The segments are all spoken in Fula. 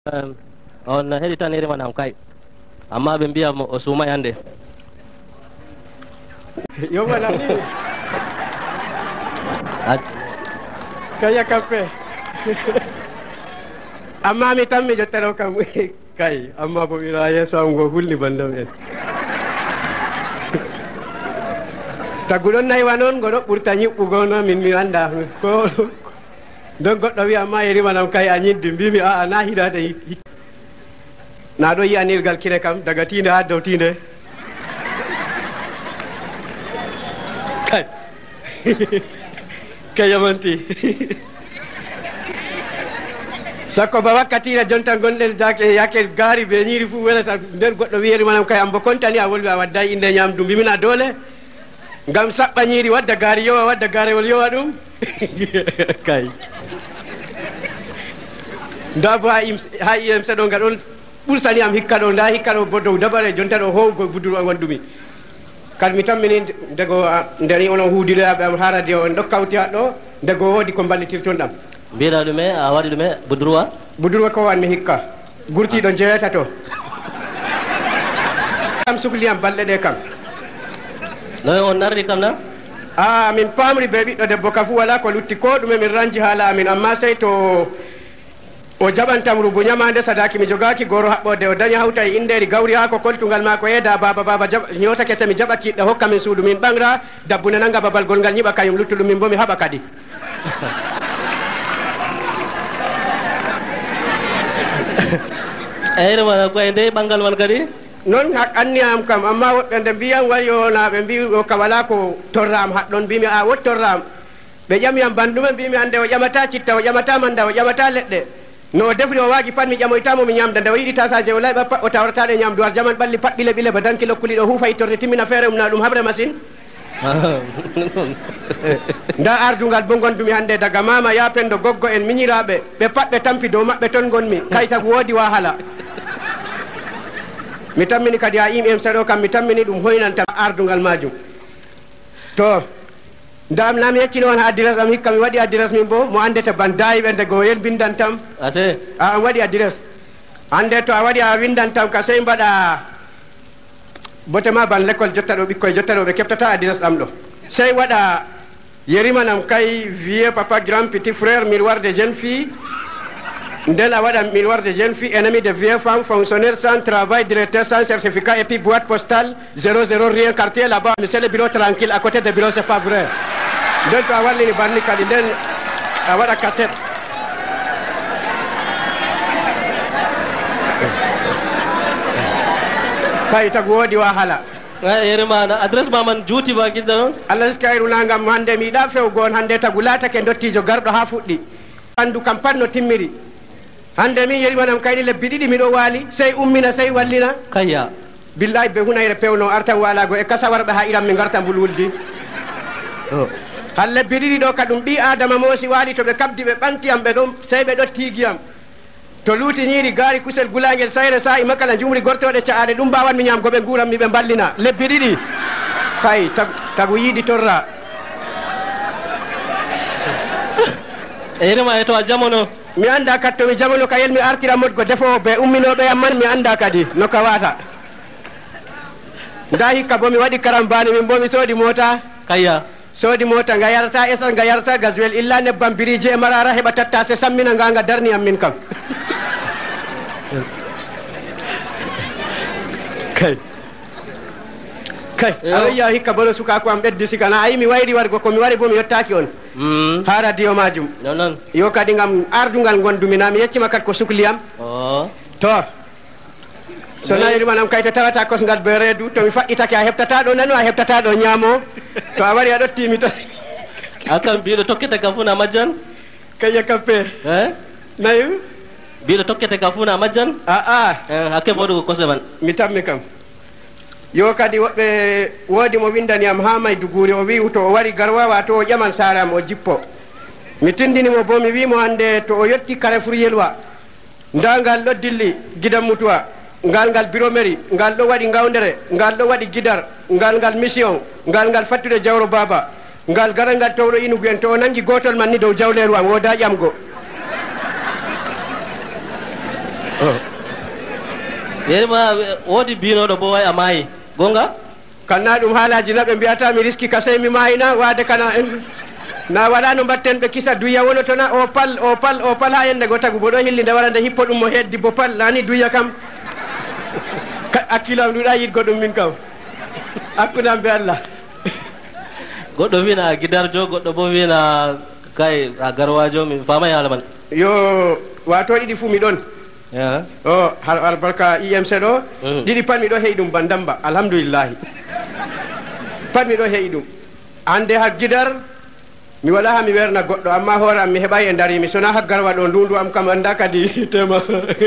on heɗitaniri manam kay amma ɓe mbiyam o suumay hannde yo manam ni kaya kappe amma mi tan mi jottano kam kay amma bo ɓira yeeso am ngo hulni bandam en taggu ɗon naywa noon ngo ɗo ɓurta ñiɓɓugo no min mi anda ko don goɗɗo wiya ma yeri manam kay a ñiddi mbimi a na hiɗade na ɗo yiyanirgal kine kam daga tinde ha dow tinde kay ke yamanti sakko ba wakkatire jonta gonɗen yake gaari ɓe ñiiri fuu welata nden goɗɗo wiyeri manam kay ambo contani a wolwi a wadday inde ñamdu mbimina doole ngam saɓɓa ñiiri wadda gaari yowa wadda gaarewol yowa ɗum kay nda bo ha IMC ɗo nga ɗon ɓursani am hikka ɗo nda hikka ɗo bo dow dabare jonta ɗo howgo buduru gondumi kadi mi tammini ndego ndeni onon huudiroyaɓe am ha radio en ɗo kawti ha ɗo ndego woodi ko ballitirton ɗam mbiɗa ɗume a waɗi ɗume budurwa ko wanmi hikka gurtiɗo jeeyata to kam suhliyam balɗe ɗe kam noy on narri kam na min pamri be ɓiɗɗo debbo ka fu wala ko lutti ko ɗume min ranji haala amin amma sey to o jaɓantam rubu ñamande sadaki mi jogaki goro haɓɓode o daña hawta e inderi gawri ha ko koltugal ma ko yeeda baba ñota kese mi jaɓa kiɗɗo hokka min suudu min ɓangra dabbune nanga babal golngal ñiɓa kañum luttuɗum min bo mi haɓa kadi eyyi mana koye nde ɓangal man kadi noon anni am kam amma woɓɓe nde mbiyam wari o na ɓe mbi o ka wala ko torram haɗɗon mbimi a wot torram ɓe ƴamiyam bandume mbimi hande o ƴamata citta o ƴamata manda o ƴamata leɗɗe no o defri o waagi pat mi ƴamoytamo mi ñamda nde o yiɗi tasaje o layɓa pat o tawrataɗe ñamdu ar jaman ɓalli pat ɓile ba danki lokkuliɗo huufa ittorde timmina feere na ɗum haɓre machine nda ardungal bo gondumi hande daga mama ya pendo goggo en miñiraɓe ɓe pat ɓe tampi dow maɓɓe toon gonmi kay tagu woodi wahala mi tammini kadi ha IMC ɗo kam mi tammini ɗum hoynanta ardungal majum to ndam nami yeccino on ha adresse am hikka mi waɗi adresse min bo mo andete ban dayiɓe ndego yen bindantam ase an waɗi adresse hande to a waɗi a windantam ka sey mbaɗa bote ma ban l'école jotta ɗo ɓikkoye jotta ɗo ɓe keɓtata adresse ɗam ɗo sey waɗa yerimanam kay vieux papa grand petit frère miroir de jeune fille ndel a waɗa miroir de jeune fille ennemi de vieux femme fonctionnaire sans travail directeur sans certificat et puis boîte postale 00 rien quartier là-bas mais c'est le bureau tranquille à côté de bureau c'est pas vrai nden to a wallini banni kadi nden a waɗa cassette kay tagu woodi wahala yerima adresse ma man juuti ba kidda noon allah sikayru nangam hande mi yiɗa fewgo on hande tagu laatake dottijo garɗo ha fuɗɗi andu kam pat no timmiri hande min yerimanam kayni lebbi ɗiɗi miɗo waali sey ummina sey wallina kayya billahi be hunayre pewno artan walago e kasa warɓe ha iran mi garta mbulwuldi han lebbi ɗiɗi ɗo ka ɗum ɓi adama moosi waali to ɓe kabdi ɓe ɓantiyam ɓe ɗon sey ɓe ɗo tigiyam to luuti ñiiri gaari kusel gulagel sayre sa i makala jumri gortoɗe caaɗe ɗum mbawanmi ñamgo ɓe guuranmi ɓe mballina lebbi ɗiɗi kay tagu yiiɗi torra eyirima e to a jamono mi anda kadi to mi jamono kayel mi artira moɗgo defowo ɓe umminoɓe yam man mi anda kadi no ka wata nda hikka bo mi waɗi karambani min bo mi soodi mota kayya soodi mota nga yarata essence nga yarata gasoil illa nebbam biriji e marara heɓa tattase sammina nga darniyam min kam kay aɗa yiya hikka bono sukako am ɓeddi sikana ayi mi wayri wargo komi wari bo mi yettaki on ha radio majum noon yo kadi gam ardungal gondumi na mi yeccima kadi ko sukliyam to so nayirimanam kay to tawata kosgal be reedu to mi faɗɗitake a heɓtata ɗo nano a heɓtata ɗo ñaamo to a wari a ɗottimi tan akam mbiɗo tokkete kam funa majjan kayya kappe nayi mbiɗo tokkete kam funa majjan hakke boɗo kose man mi tammi kam yo kadi woɓɓe woodi mo windaniyam ha Maiduguri o wi to o wari garwawa to o ƴaman saram o jippo mi tindinimo bo mi wimo hande to o yetti Carrefour Yelwa nda ngal ɗo dilli gidan mutuwa ngal bureau mairie ngal ɗo waɗi gawdere ngal ɗo waɗi guidar ngal mission ngal fattude jawro baba ngal gara ngal towɗo inugu en to o nangi gotol man ni dow jawleru am woda ƴamgo yerima wodi binoɗo bo way a maayi gonga kanna ɗum haalaji na ɓe mbiyata mi riski ka sey mi maayina wade kana en na waɗa no mbatten ɓe kisa duya wono tona o pal ha yende go tagu bo ɗo hilli nde wara nde hippo ɗum mo heddi bo pal nani duya kam hakkilo am ɗuɗa yidgo ɗum min kam hakkudam be Allah goɗɗo wina guidarjo goɗɗo bo wina kay a garwajo mi famay haala man yo wato ɗiɗi fuu mi ɗon o albarka IMC ɗo ɗiɗi pat miɗo heyi ɗum bandamba alhamdulillahi pat miɗo heyi ɗum hande ha guidar mi waɗa ha mi werna goɗɗo amma hoore am mi heɓay e darimi sona ha garwa ɗo ndundu am kam anda kadi tema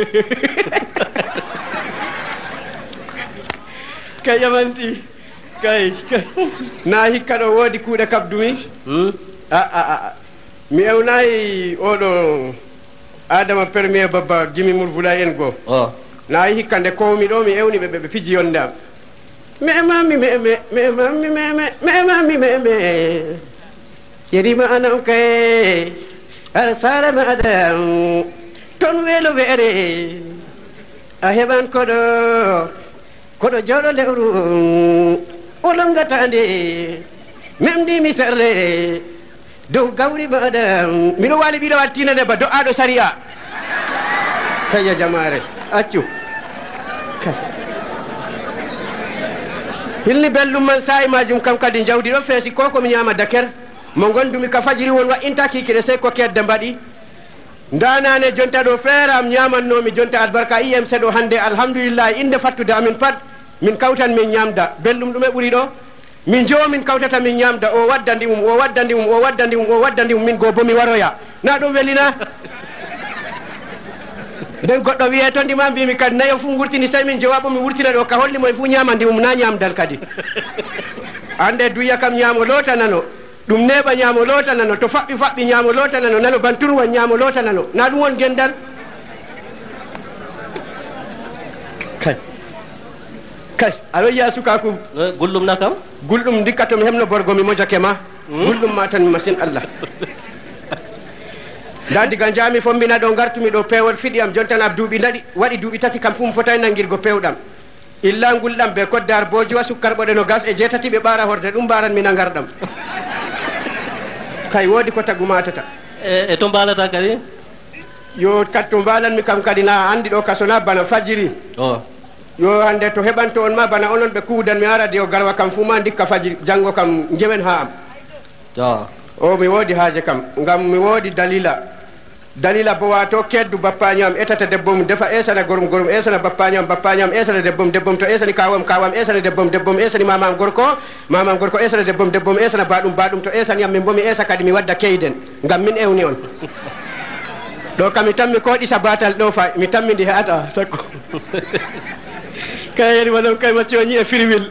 kay yamanti kay na hikka ɗo woodi kuuɗe kabdumi mi ewnayi oɗo adama premier babba jimi mourvoulay en goo na yi hikka nde kowmi ɗo mi ewni ɓe piji yonde am meme yerima anam kay aɗa sara maɗam toon weelo weere a heɓan koɗo jooɗo lewru olongatande memdimi sarre dow gawri maɗam miɗo waali ɓiɗo wattinande ba do'aɗo saria kaya jamare accu hilni belɗum man sa'i majum kam kadi jawdi ɗo feesi ko komi ñama daker mo gondumi ka fajiri won wa'inta kikiɗe sey ko kedde mbaɗi ndanane jonta ɗo feeram ñamannomi jonta albarka IMC ɗo hande alhamdulillah inde fattude amin pat min kawtan min ñamda belɗum ɗume ɓuuri ɗo min jo min kawtata min ñamda o waddandi mum min go bo mi waroya na ɗum welina nden goɗɗo wiye to ndima mbimi kadi nayo fu wurtini sey min jowa bo mi wurtina ɗo ka holli moye fu ñamandi mum na ñamdal kadi ande duya kam ñaamo lotanano ɗum neɓa ñaamo lotanano to faɓɓi ñaamo lotanano nano bantunwa ñaamo lotanano na ɗum won gendal kay aɗo yiya sukaku gulɗum na kam gulɗum dikka to mi hemno borgo mi mojake ma gulɗum ma tan machine Allah nda diga jami fombina ɗo gartumi ɗo pewol fiɗi am jontana duuɓi naɗi waɗi duuɓi tati kam fu mi fotay nangirgo pewɗam illa ngulɗam be koddar bojowa sukkarɓoɗe no gas e jeetati ɓe ɓaara horde ɗum mbaran mi nangarɗam kay woodi ko tagu matata e to mbalata kadi yo kat to mbalanmi kam kadi na andi ɗo kasona bana fajiri yo hande to heɓanto on ma bana onon ɓe kuudan mi aradi o garwa kam fu ma dikka fajiri janggo kam jewen ha am o mi woodi haaje kam ngam mi woodi dalila bo wato keddu bappaño am etata debbo mum defa esana gorum esana bappaño am esana debbom to esani kawam esana debbom esani mamam gorko esana debbom esana baɗum to esani am min bo mi esa kadi mi wadda keyden ngam min ewni on ɗo kam mi tammi ko ɗisa batal ɗo fa mi tammi ndi heata sakko kayeri waɗon kay macci o ñi e firwil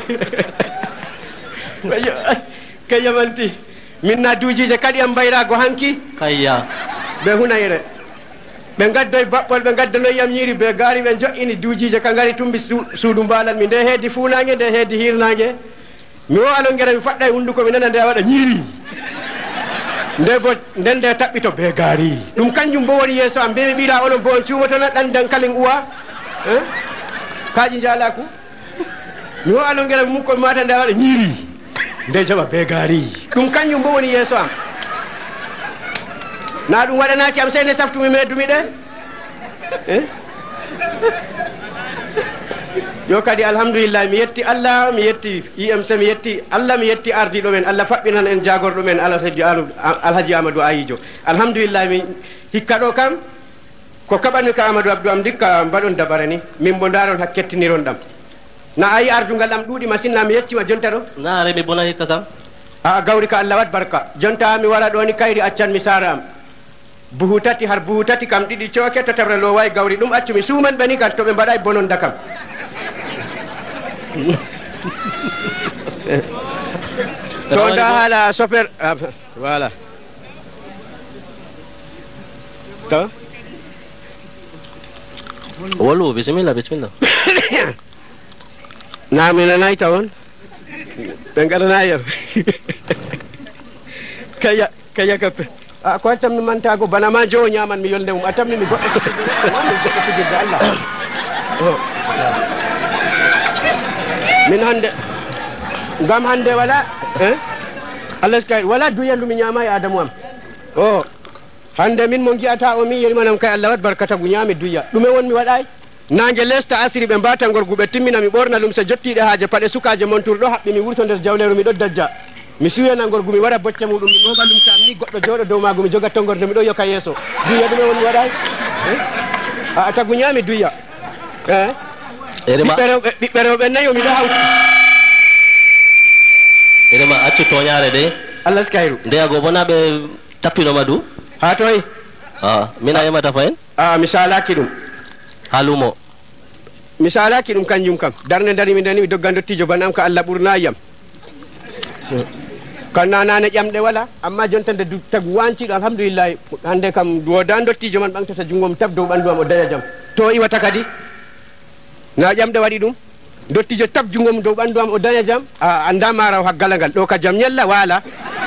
kay yamanti min na duujije kadi am mbayrago hanki kayya ɓe hunayre ɓe gaddoy baɓɓol ɓe gaddanoyam ñiiri ɓe gaari ɓe joƴini duujije ka ngari tumbi suudu mbalan mi nde heedi fuunange nde heedi hirnange mi o alongere mi faɗɗa e hunduko mi nana nde waɗa ñiiri nde bo nden nde taɓɓito ɓe gaari ɗum kanjum bo woni yeeso am mbimi ɓiɗa onon bo on cuumotona ɗan dankalin uwa kaaƴi jaalaku mi o alongere mi mukko mi mata nde waɗa ñiiri nde jaɓa ɓe gaari ɗum kanjum bo woni yeeso am na ɗum waɗanaki am seyne saftumi meddumi ɗe yo kadi alhamdulillah mi yetti Allah mi yetti IMC mi yetti Allah mi yetti ardiɗo men Allah faɓɓinan en jagorɗo men alhaji Amadou Ayijo alhamdulillah mi hikka ɗo kam ko kaɓani ka Amadou Abdou am dikka mbaɗon dabara ni min bo daron hak kettiniron ɗam na ayi ardungal am ɗuuɗi machine na mi yettima jonta ɗo na are mi bona hikka kam a gawri ka Allah wat barka jonta mi wara ɗo ni kayri accan mi sara am buhu tati har buhu tati kam ɗiɗi cooke tatabre lowayi gawri ɗum accu mi suuman ɓe ni kan to ɓe mbaɗay bononda kam to nda haala chauffeur voilà to wolu bisimilla na mi nanayi tawon ɓe gaɗanayam kaya kappe a ko tam mi mantago bana ma jowo ñaman mi yolde mum a tammi mi goɗɗo fijirde Allah min hande ngam hande wala Allah kay wala duyandu mi ñama e adamu am o hande min mo gi'ata o mi yerimanam kay Allah wat barkata gu ñami duya ɗume won mi waɗay nanje lesta asiri ɓe mbata gorguɓe timmina mi ɓorna ɗum so jottiɗe haaje paɗe sukaje montour ɗo haɓɓi mi wurto nder jawleru mi ɗo dajja mi suwena gorgu mi waɗa bocce muɗum mi ɗoɓa ɗum kam ni goɗɗo jooɗo dow maago mi jogat tongorde mi ɗo yoka yeeso duya ɗume woni waɗay a tagu ñaami duya ɓiɓɓe rewɓe nayo miɗo hawti irema accu toñare de Allah skayru ndeyago bona ɓe tappinoma du ha toy mina yemata fayen mi salaki ɗum ha lumo mi salaki ɗum kanjum kam darde darimi ndeni mi dogga dottijo banam ko Allah ɓurnayiyam kan nanane ƴamɗe wala amma jontande tagu wanciɗo alhamdulillahi hande kam woda dottijo man ɓamtata junggom tab dow ɓandu am o daña jaam to iwata kadi na ƴamɗe waɗi ɗum dottijo tab junggom dow ɓandu am o daña jaam anda maraw haggala ngal ɗo ka jaam ñalla wala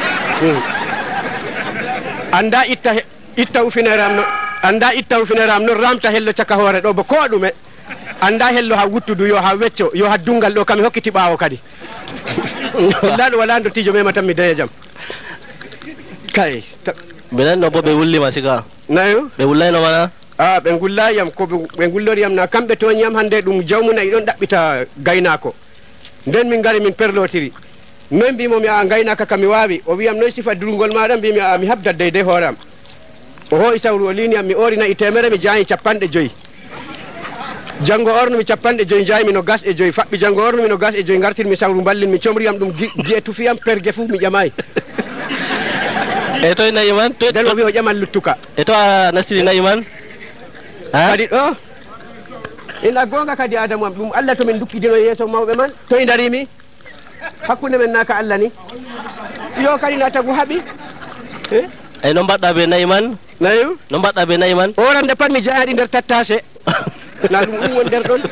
anda itta ufinere am no anda itta ufinere am noon ramta hello caka hoore ɗo bo ko ɗume anda hello ha wuttudu yo ha wecco yo ha dungal ɗo kam mi hokkiti ɓaawo kadi wallaɗo wala dottijo mema tan mi daña jaam kay minen no bo ɓe wullima siga nayo ɓe wullayno mana ɓe gullayiyam ko ɓe gulloriyam na kamɓe toñiyam hande ɗum jawmunayi ɗon ɗaɓɓita gaynako nden min gari min perlotiri noy mbimomi a gaynaka kam mi wawi o wiyam noy sifa durgol maɗa mbimi mi habdat deyde hoore am o hooyi sawru o liniyam mi ori nayi temere mi jayi 50 janggo ornumi 50 jaymi no gas e joyi faɓɓi janggo ornumi no gas e joyi gartirmi sawru mballin mi comriyam ɗum guiye tufiyam pergue fuu mi ƴamayi e toye nayi man nden o wi o ƴaman luttuka e to a nastiri nayi man kadi ɗo ina gonga kadi adamu am ɗum Allah to min dukkidino yeeso mawɓe man toye darimi hakkude men naka Allah ni yo kadi na tagu haaɓi e no mbaɗɗa ɓe nayi man nayo no mbaɗɗa ɓe nayi man orande pat mi jayaɗi nder tattase na ɗum woni nder ɗon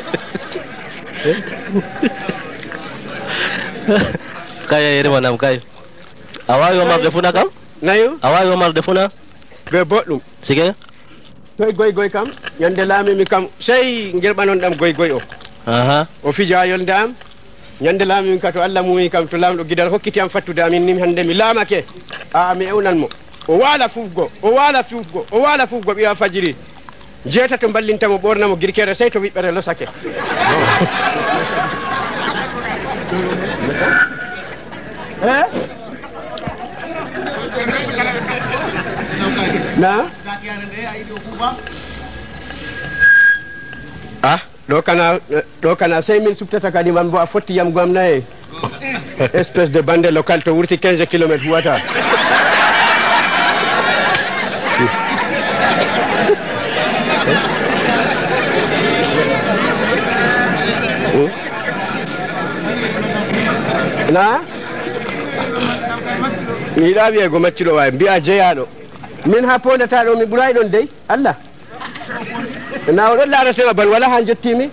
kay yerimanam kay a wawi womarde funa kam nayo a wawi womarde funa ɓe boɗɗum sige toye goygoy kam ñande laamimi kam sey guerɓanon ɗam goygoy o o fija yolde am ñande laamimi ka to Allah mumi kam to laamɗo guidal hokkiti am fattude amin ni hande mi laamake mi ewnanmo o waala fufgo o waala fufgo o waala fufgo ɓiya fajiri jeetato ballintamo ɓornamo guirkere sey to wiɓɓere losake na ɗo kana sey min subtata kadi man bo a fotti yam gam naye espèce de bande local to wurti 15 kilométre huwata na mi yiɗa wiyego maccuɗo wawi mbiya jeeyaɗo min ha pondata ɗo mi ɓuray ɗon dey Allah na oɗon laaratema bal wala ha jettimi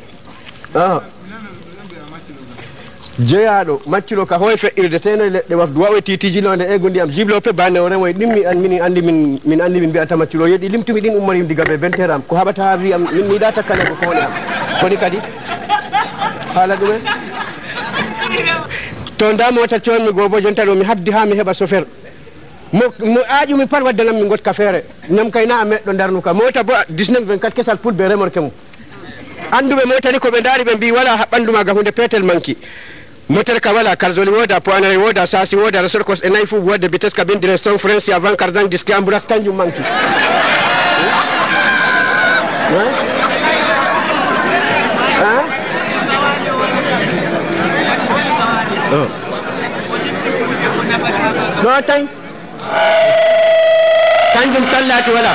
jeeyaɗo maccuɗo ka hoye feƴƴirde teno leɗɗe wafdu wawoy titijinode ego ndiyam jiblope bane o remoye ɗin min andi min mbiyata maccuɗo yeɗi limtumi ɗin ummorim diga ɓe 20 heures am ko haɓata ha wiyam min mi yiɗa takkane ko kowoni am koni kadi haala ɗumen to nda mota coonmi goo bo jonta ɗo mi habdi ha mi heɓa chauffeur mo aƴumi pat waddanam mi gotka feere nam kayna a meɗɗo darnuka mota bo 19-24 kesal pulɓe remorke mum anduɓe mota ni koɓe daari ɓe mbi wala ha ɓandu maga hunde petel manki motel ka wala karsoli woda poinare woda sasi woda resorkos e nayyi fuu wodde vitesse cabine direction france avant cardan disque ambouras kanjum manki ɗo tan kanjum tan laati wala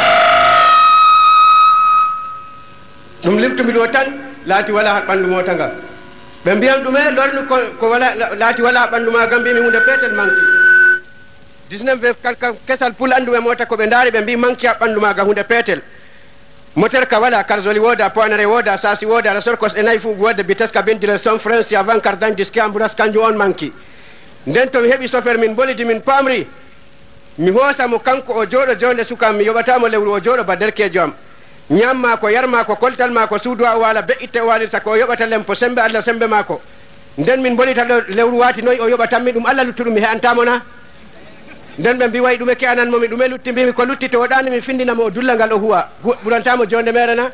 ɗum limtumi ɗo tan laati wala ha ɓandu mota ngal ɓe mbiyam ɗume lornu ko wala laati wala ha ɓandu ma gam mbimi hunde petel manki 19 kesal pul anduɓe mota koɓe daari ɓe mbi manki ha ɓandu maga hunde petel moteur ka wala karsoli woda poinare woda sasi woda resorkos e nayyi fuu wodde vitesse cabine direction france avant cardan disque ambouras kanjum on manki nden to mi heeɓi chauffeur min bolidi min pamri mi hoosa mo kanko o jooɗo jonde sukam mi yoɓatamo lewru o jooɗo ba derkejo am ñamma ko yarma ko koltal ma ko suudu a wala be'itte o walirta ko o yoɓata lempo sembe Allah sembe mako nden min bonita ɗo lewru wati noyi o yoɓatanmi ɗum Allah luttuɗum mi he'antamo na nden ɓe mbi way ɗume ke ananmomi ɗume lutti mbimi ko lutti to woɗani mi findinamo o dulla ngal o huwa ɓurantamo jonde mere na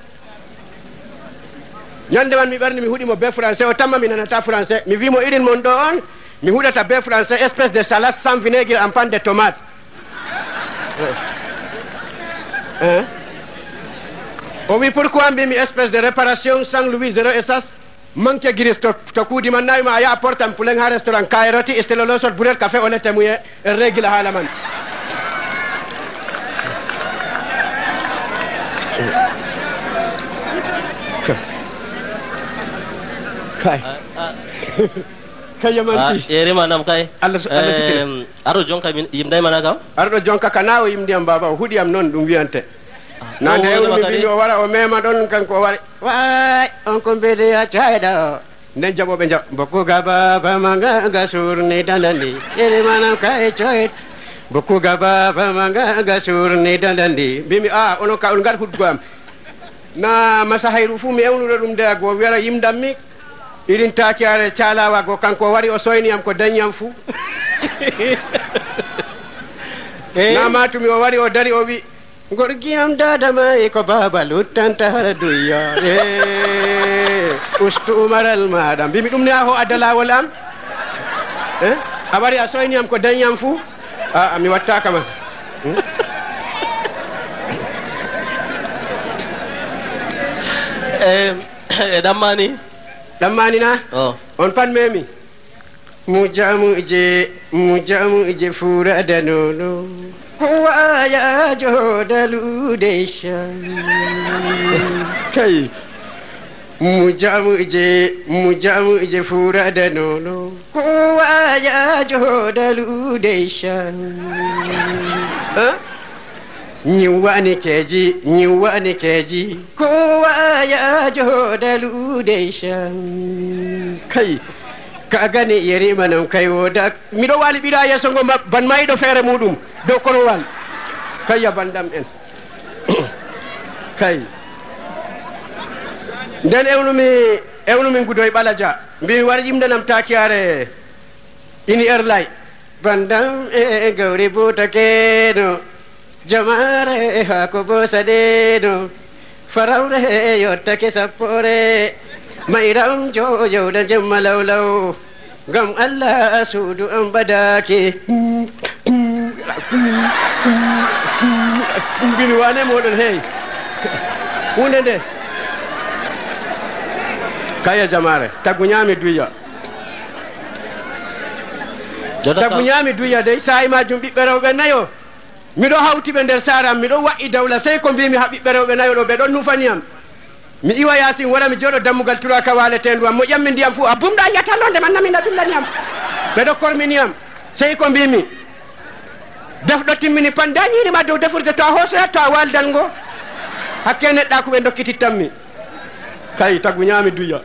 ñande man mi ɓerni mi huuɗimo be français o tamma mi nanata français mi wimo irin mon ɗo on mi huɗata be français espèce de salade sans vinaigre en pan de tomate o wi pourquoi mbimi espèce de réparation sans louis zéro essence manque guiris to kuudi man nawima a yaha portam poulen ha restaurant kayroti istelolo sot bouret café o lette muye en régila haala man kay kayamanti eri manam kay Allah aro jonka yimday mana kam arɗo jonka kana o yimdiyam baba o huɗiyam noon ɗum wiyante nande ewnu mi mbimi o wara o mema ɗon kanko o wari way on ko mbeɗeya cayɗa o nden jaɓoɓe jaɓ bokkuga baba maga ga surni dandandi eri manam kay coyt bokkuga baba maga ga surni dandandi mbimi a onon ka on ngat huɗgo am na masa hayru fuu mi ewnuɗo ɗum de go wiyara yimdanmi irin takiyare calawago kanko wari o soyniyam ko dañiyam fuu na matumi o wari o dari o wi gorgiyam dadama e ko baba luttanta hara duyya ustu umaral maɗa mbimi ɗum ne a ho adda lawol am a wari a soyniyam ko dañiyam fuu a mi wattaka mas ɗammani ɗammani na on pat memi mujamuje furadanono waya jodalude kay mujamuje furadanono waya jodalude ñiwani keji kowa ya jodalude kay ka gani yeri manam kay woda miɗo wali ɓiɗa yesso ngo ban mayiɗo feere muɗum dow korowal kay yabandam en kay nden ewnumi gudoy ɓaladia mbimi wari ƴimdanam takiyare ini erlay bandam e gawri butakeno jamare hako bosadeno farawre yottake sappore mayram jojowɗa jemma lawlaw gam Allah suudu am badake mbimi wane moɗon hey hunde nde kaya jamare taggu ñaami duya taggu ñaami duya dey sahi majum ɓiɓɓe rewɓe nayo miɗo hawtiɓe nder saram miɗo wa'i dawla sey ko mbimi ha ɓiɓɓe rewɓe nayo ɗo ɓe ɗon nufaniyam mi iwa yasin wara mi jooɗo dammugal turaka waletendu am mo ƴammi ndiyam fuu a bumɗa yiyatallonde man namina ɗullaniyam ɓeɗo korminiyam sey ko mbimi defɗo timmini pan dañirima dow defurde to a hoosoyat to a waldan ngo hakke neɗɗa ko ɓe dokkitittanmi kay taggu ñaami duya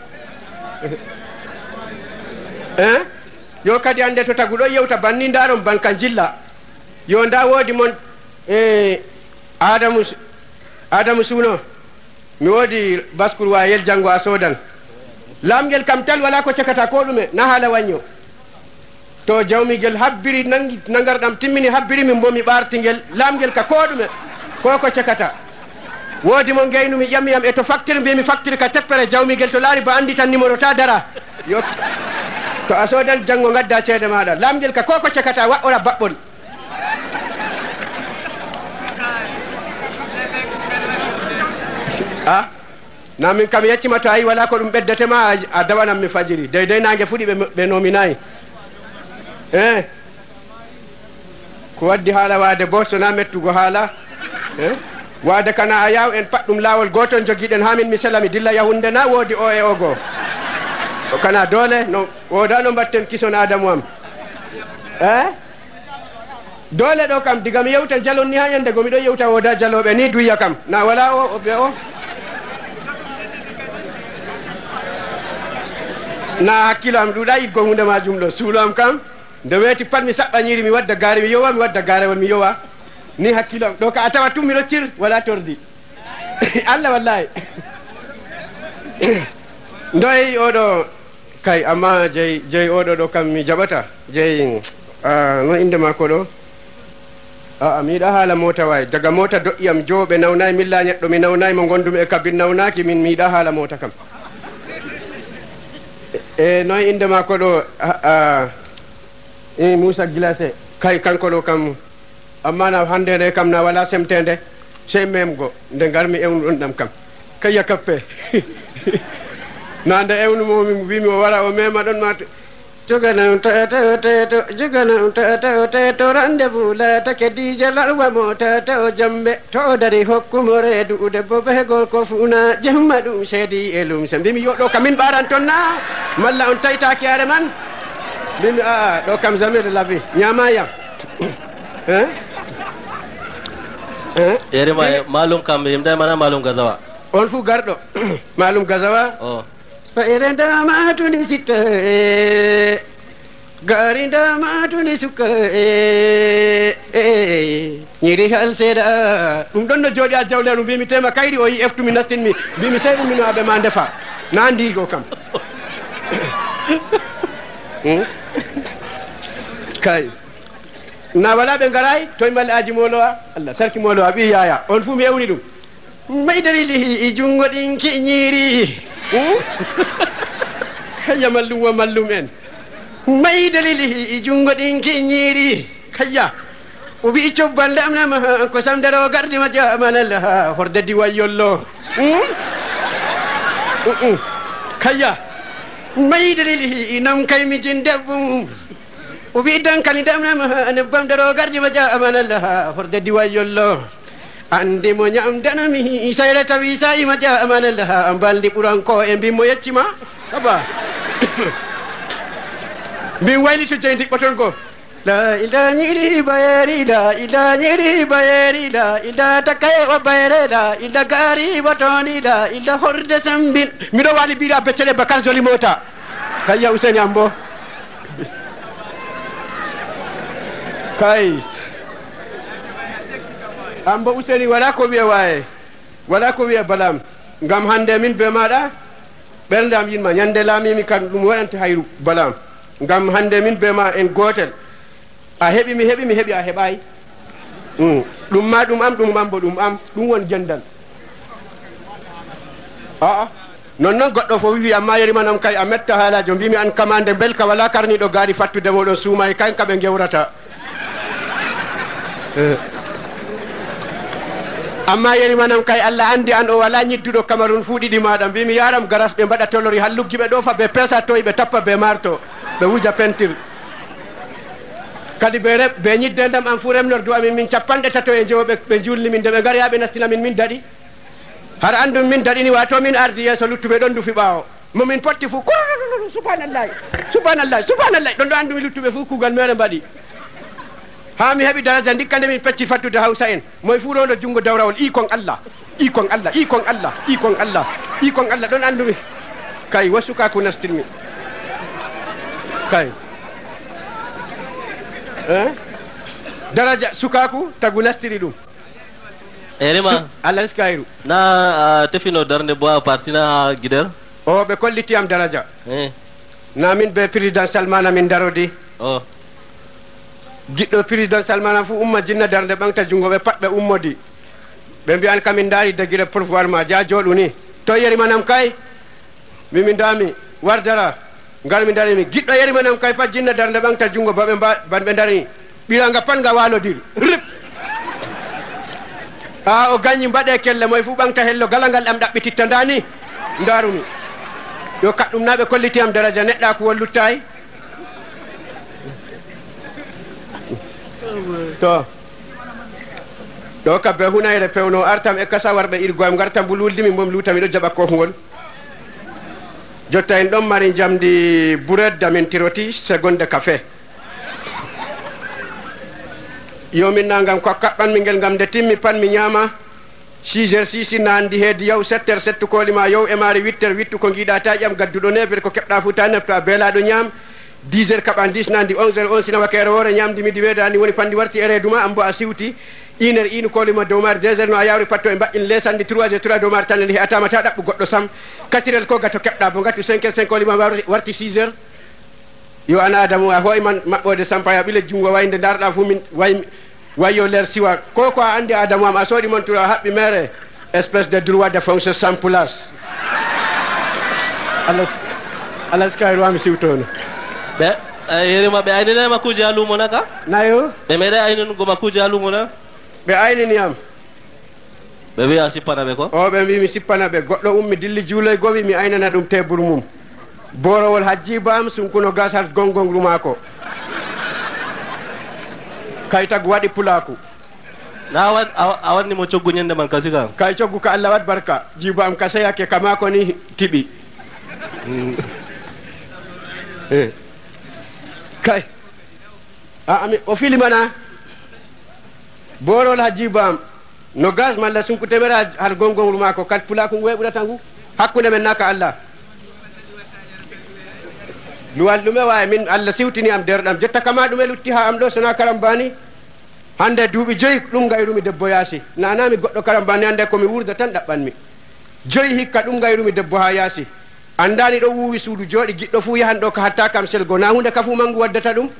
yo kadi ande to taggu ɗo yewta banni ndaron banka jilla yo nda woodi mon adamu suno mi woodi bascour wayel janngo a soodan lamgel kam tal wala ko cakata ko ɗume na haala wañño to jawmigel habbiri nangarɗam timmini habbiri min bo mi ɓartigel lamgel ka ko ɗume ko cakata woodi mo gaynu mi ƴammiyam e to facture mbimi facture ka teppere jawmigel to laari ba andi tan numéro ta dara yo to a soodan janngo gadda ceede maɗa lamgel ka ko cakata waɗɗora baɓɓol na min kam yeccima to ayi wala ko ɗum ɓeddetema a dawanam mi fajiri deydey nangue fuɗi ɓe nominayi ko waddi haala wade bo sona mettugo haala wade kana a yaw en pat ɗum lawol goton joguiɗen ha min mi sela mi dilla yahunde na woodi o e ogo o kana doole no wodano mbatten kison adamu am doole ɗo kam diga mi yewta jalon ni ha yande go miɗo yewta woda jaloɓe ni duya kam na wala o ɓe o na hakkilo am ɗuɗa yidgo hunde majum ɗo suulo am kam nde weeti pat mi saɓɓa ñiiri mi wadda gaare mi yowa mi wadda gaarewol mi yowa ni hakkilo am ɗo ka a tawa tummi roccir wala tordi allah wallahi ndoyi oɗo kay amma jeyi oɗo ɗo kam mi jaɓata jeyi no inde makko ɗo mi yiɗa haala mota wawi daga mota doƴƴiyam joɓe nawnayi milla neɗɗo mi nawnayi mo gondumi e kabin nawnaki min mi yiɗa haala mota kam e noy inde makko ɗo Moussa Guilase kay kanko ɗo kam amma na hande nde kam na wala semtede sey memgo nde garmi ewnu ɗon ɗam kam kayya kappe nande ewnumo wimi o wara o mema ɗon ma joganam joganam to rendez-vous latake dije lalwa mota to jambe to dari hokkumo reedude bo behegol ko funa jemma ɗum seedi e lumse mbimi yo ɗo kam min ɓaran toon na malla on taytaki are man mbimi ɗo kam jamais de la vie ñamayam yerima malum kam yimde mana malum gazawa on fu garɗo malum gazawa fayre ndamatuni sitta gari ndamatuni sukka ñiri hal seeɗa ɗum ɗon no jooɗi a jawleru mbimi tema kayri o yi eftumi nastinmi mbimi sey umminoaɓe ma ndefa na ndigo kam kay na wala ɓe garay toye malle aji molowa allah sarki molowa ɓi yaya on fu mi ewni ɗum maydari jungo ɗin kiñiri kayya mallum wo mallum en maydalili jungo ɗin kiñiri kayya o wi cobbande amnama ko samdero gardima jamanallah horde diwayyollo kayya maydalili nam kay mijin debbum o wi dankani damnama nebbamdero gardima jamanallah horde diwayyollo andi mo ñamdanami sayre tawi sa ima jamanallah baldi ɓuranko e mbimo yeccima aba mbin waylito jeyi ndiɓɓoton go la ila ñiɗi bayeri la ila ñiɗi bayeri la ila takaye o bayre la ila gaari botoni la ila horde sambin miɗo wali mbiɗa beccele bakar joli mota kayya useni am bo kay ambo useni wala ko wiye waye wala ko wiye balam ngam hande min be maɗa ɓerdam yinma ñande laamimi kan ɗum waɗante hayru balam ngam hande min be ma en gotel a heeɓi mi heeɓi a heeɓayi ɗum ma ɗum am ɗum am bo ɗum am ɗum won gendal aa non goɗɗo fo wi amma yerimanam kay a metta haalajo mbimi an kamande belka wala karniɗo gaari fattude moɗon suuma e kayen kaɓe gewrata amma yerimanam kay Allah andi an o wala ñidduɗo Cameroun fu ɗiɗi maɗa mbimi yaram garas ɓe mbaɗa tolori hallugji ɓe ɗo fa ɓe peesa toyi ɓe tappa ɓe marto ɓe wuja pentir kadi ɓe ñiddendam an fu remnordu amin min capanɗe tato e jewo ɓe julni min de ɓe gari ha ɓe nastinamin min daɗi har andum min daɗini wato min ardi yeeso luttuɓe ɗon dufi ɓawo momin potti fu subhanallahi subhanallahi subhanallahi ɗon ɗo andumi luttuɓe fu kugal mere mbaɗi ha mi heeɓi daraja dikka nde min pecci fattude hawsa en moye fu ɗono junngo dawrawol ikon allah ikon allah ikon allah ikon allah ikon allah ɗon andumi kay wo sukaku nastirmi kay daraja sukaku tagu nastiri ɗum erima allah riskayru na tefino darde bo a partina guider o ɓe kollitiyam daraja na min be président salmana min darodi giɗɗo président salmana fu umma jinna darde ɓangta jungo ɓe pat ɓe ummodi ɓe mbiyan kamin daari dagire pourvoir ma ja jooɗu ni to yerimanam kay mimin dami wardara ngal mi darimi giɗɗo yerimanam kay pat jinna darde ɓangta jungo banɓe darini ɓiranga pat nga walodiri rip o gañi mbaɗe kelle moye fu ɓangta hello galangal ɗam ɗaɓɓititta ndani darumi yo kaɗɗum naɓe kollitiyam daraja neɗɗa ko wolluttayi to ɗo kabbe hunayre pewno artam e kasa warɓe irgoyam gartam mbo luldimi mbomi luta miɗo jaɓa kofngol jotta en ɗon mari jamdi bouredda min tiroti seconde café yomin nagam ko kaɓɓanmi ngel gam nde timmi pat mi ñaama 6 heures 6 nandi heedi yaw 7 heures settu kolima yow e maari 8 heures wittu ko giiɗa ta ƴam gadduɗo nebre ko keɓɗa fu ta nefto a beelaɗo ñaam 10h kaɓan 10 nandi 11h on sina wakere wore ñamdi midi weedani woni pandi warti ere duma ambo a siwti 1h inu kolima dow mare 2h no a yawri patto e mbaɗin lesandi 3h 3 dow mare tan ne atama ta ɗaɓɓu goɗɗo sam 4h ko gato keɓɗa bo gatti 5h 5 kolima warti 6h yo an adamu a hoy man maɓɓode sampaya ɓile jungo wayde darɗa fu min wayo ler siwa ko a andi adamu am a soodi mon tura haɓɓi mere espèce de droit de fonction sans place alas kayruwami siwtono ɓe yerima ɓe aynine makkuji ha lumo naka nayo ɓe meeɗa ayninugo makkuji ha lumo na ɓe aynini am ɓe wiya sippana ɓe ko o ɓe mbi mi sippana ɓe goɗɗo ummi dilli juuloy gowi mi aynana ɗum teburu mum borowol hajjiba am sunkuno gas har gongongru mako kay tagu waɗi pulaku na a wannimo coggu ñande man kasi kam kay coggu ko Allah wat barka jiba am kaseyake kama ko ni tiɓi kay ami o filimana borol ha jibam no gas malla sunku temera har gongongru mako kat pulaku ngoy ɓurata ngu hakkude men naka Allah luwal ɗume wawi min Allah siwtini am derɗam jotta kama ɗume lutti ha am ɗo sona karambani hande duuɓi 5 ɗum gayrumi debbo yaasi nanami goɗɗo karambani hande komi wurda tan ɗaɓɓanmi 5 hikka ɗum gayrumi debbo ha yaasi andani ɗo wuwi suudu jooɗi giɗɗo fu yahan ɗo ko hatta kam selgo na hunde ka fu mangu waddata ɗum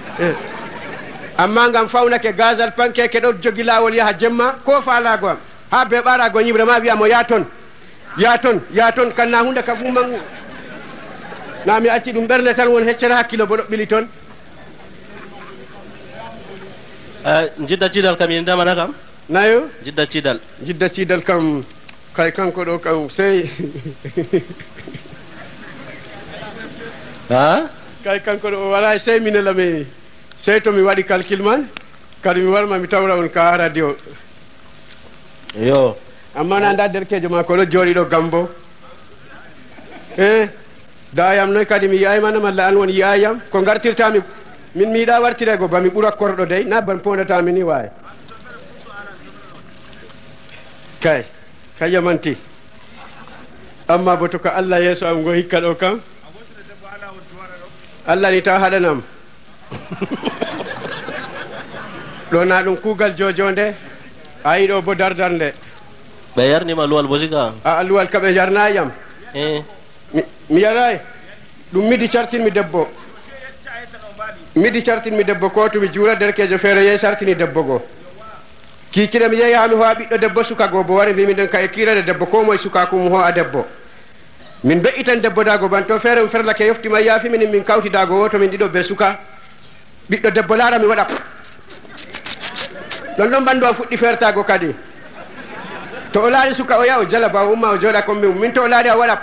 amma ngam fawnake gazal pankeke ɗo jogi lawol yaha jemma ko faalago am ha be ɓarago ñibre ma wiyamo ya ton kan na hunde ka fu mangu na mi acci ɗum ɓerde tan won heccere hakkilo bo ɗo ɓili toon jidda cidal kam yen damana kam nayo jidda cidal kam kay kanko ɗo kam sey ha kay kanko ɗo wala sey minelami sey to mi waɗi calcul man kadi mi warma mi tawra on ka radio yo amma na nda derkejo ma ko ɗo jooɗi ɗo gambo dayam noy kadi mi yaymanam Allah an woni yayam ko gartirtami min mi yiɗa wartirego bami ɓuura korɗo dey na ban pondatami ni wawi kay yamanti amma bo to ko Allah yeeso am go hikka ɗo kam Allah ni taw haɗanam ɗo na ɗum kuugal jojonde a yiɗo bo dardarnde ɓe yarnima luwal bo siga a luwal ka ɓe yarnayam mi yaray ɗum midi cartinmi debbo ko to mi juura derkejo feere yeey sartini debbo go kikiɗe mi yeeyi ha mi howa ɓiɗɗo debbo suka go bo wari mbimi ɗen kay kirade debbo ko moye sukaku mum ho a debbo min be'itan debbo dago ban to feere mi ferlake yoftima yaafi minin min kawti dago woto min ɗiɗo be suka ɓiɗɗo debbo laara mi waɗa ɗon ɓanndu am fuɗɗi fertago kadi to o laari suka o yaha o jala ba o umma o jooɗa kombi mum min to o laari a waɗa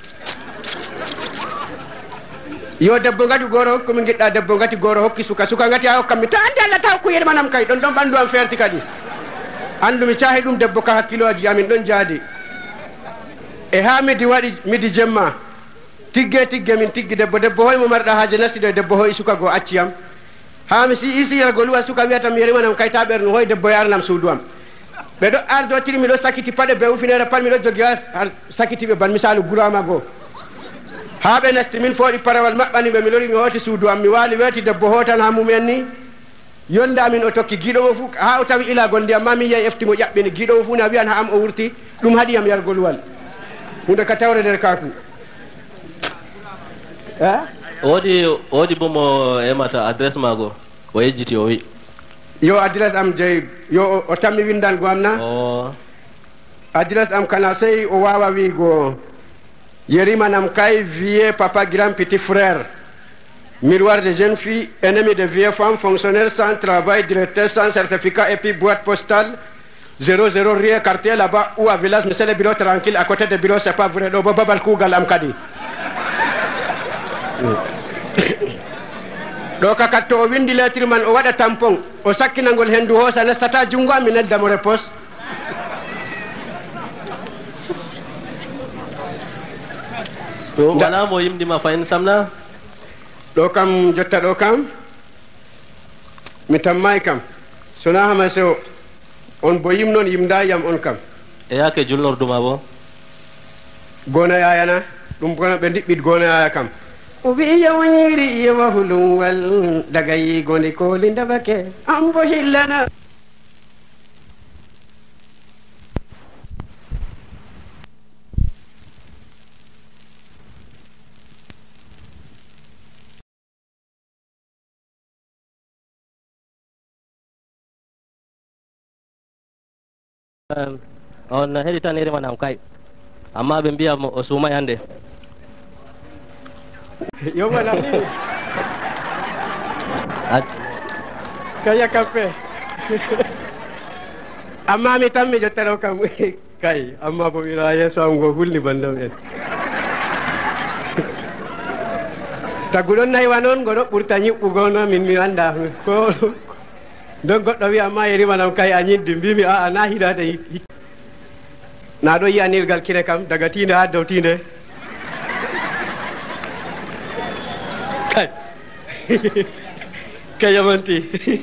yo debbo ngati gooro komin giɗɗa debbo ngati gooro hokki suka ngati a hokkam mi to andi Allah taw ko yermanam kay ɗon ɓanndu am ferti kadi andu mi caahi ɗum debbo ka hakkiloji amin ɗon jaadi e ha midi jemma tigge min tiggi debbo hoy mo marɗa haaje nasiɗo e debbo hoy suka go acciyam ha mi isiyalgo luwa suka wiyata mi yerimanam kay ta ɓernu hoy debbo yarnam suudu am ɓe ɗo ardotiri miɗo sakiti paɗe be ufinere pat miɗo jogi ha sakitiɓe ban misalu gurama goo ha ɓe nasti min fooɗi parawal maɓɓani ɓe mi lori mi hooti suudu am mi waali weeti debbo hotan ha mumen ni yonde amin o tokki giɗomo fu ha o tawi ilagol ndiyam ma min yeyi eftimo ƴaɓɓini giɗomo fu na wiyan ha am o wurti ɗum haɗiyam yargo luwal hunde ka tawre nder kaku woodi bo mo emata adresse mago o yejjiti o wi yo adresse am jeyi yo o tammi windango am na adresse am kana sey o wawa wiigo Yerimanam Kay, vieux papa grand petit frère, miroir de jeunes filles, ennemi de vieilles femmes, fonctionnaire sans travail, directeur sans certificat et puis boîte postale 00 rien quartier là-bas ou à village, mais c'est le bureau tranquille, à côté du bureau c'est pas vrai, do babal kugal am kadi. Do kakatto o windi lettre man o wada tampon o sakkinangol hendu hosa nastata jungo am min damo repos. wala mo yimdima fayin samna ɗo kam jotta ɗo kam mi tammay kam sona hama sewo on bo yimnon yimda yam on kam e yake julnorduma bo gona yayana ɗum gona ɓe ndiɓɓit gona yaya kam o wi yawiri yewa hulunwal daga yigoni koli ndabake ambo hillana on heɗitaniri manam kay amma ɓe mbiya mo o suumay hannde yo manam ni kaya kappe amma mi tan mi jottano kam kay amma bo wira yeeso am ngo hulni bandam en taguɗon naywa noon ngoɗo ɓurta ñiɓɓugono min mi anda ko don goɗɗo wiya ma yeri manam kay a ñiddi mbimi aa na hiɗade na ɗo yiyanirgal kine kam daga tinde ha dow tinde kay ke yamanti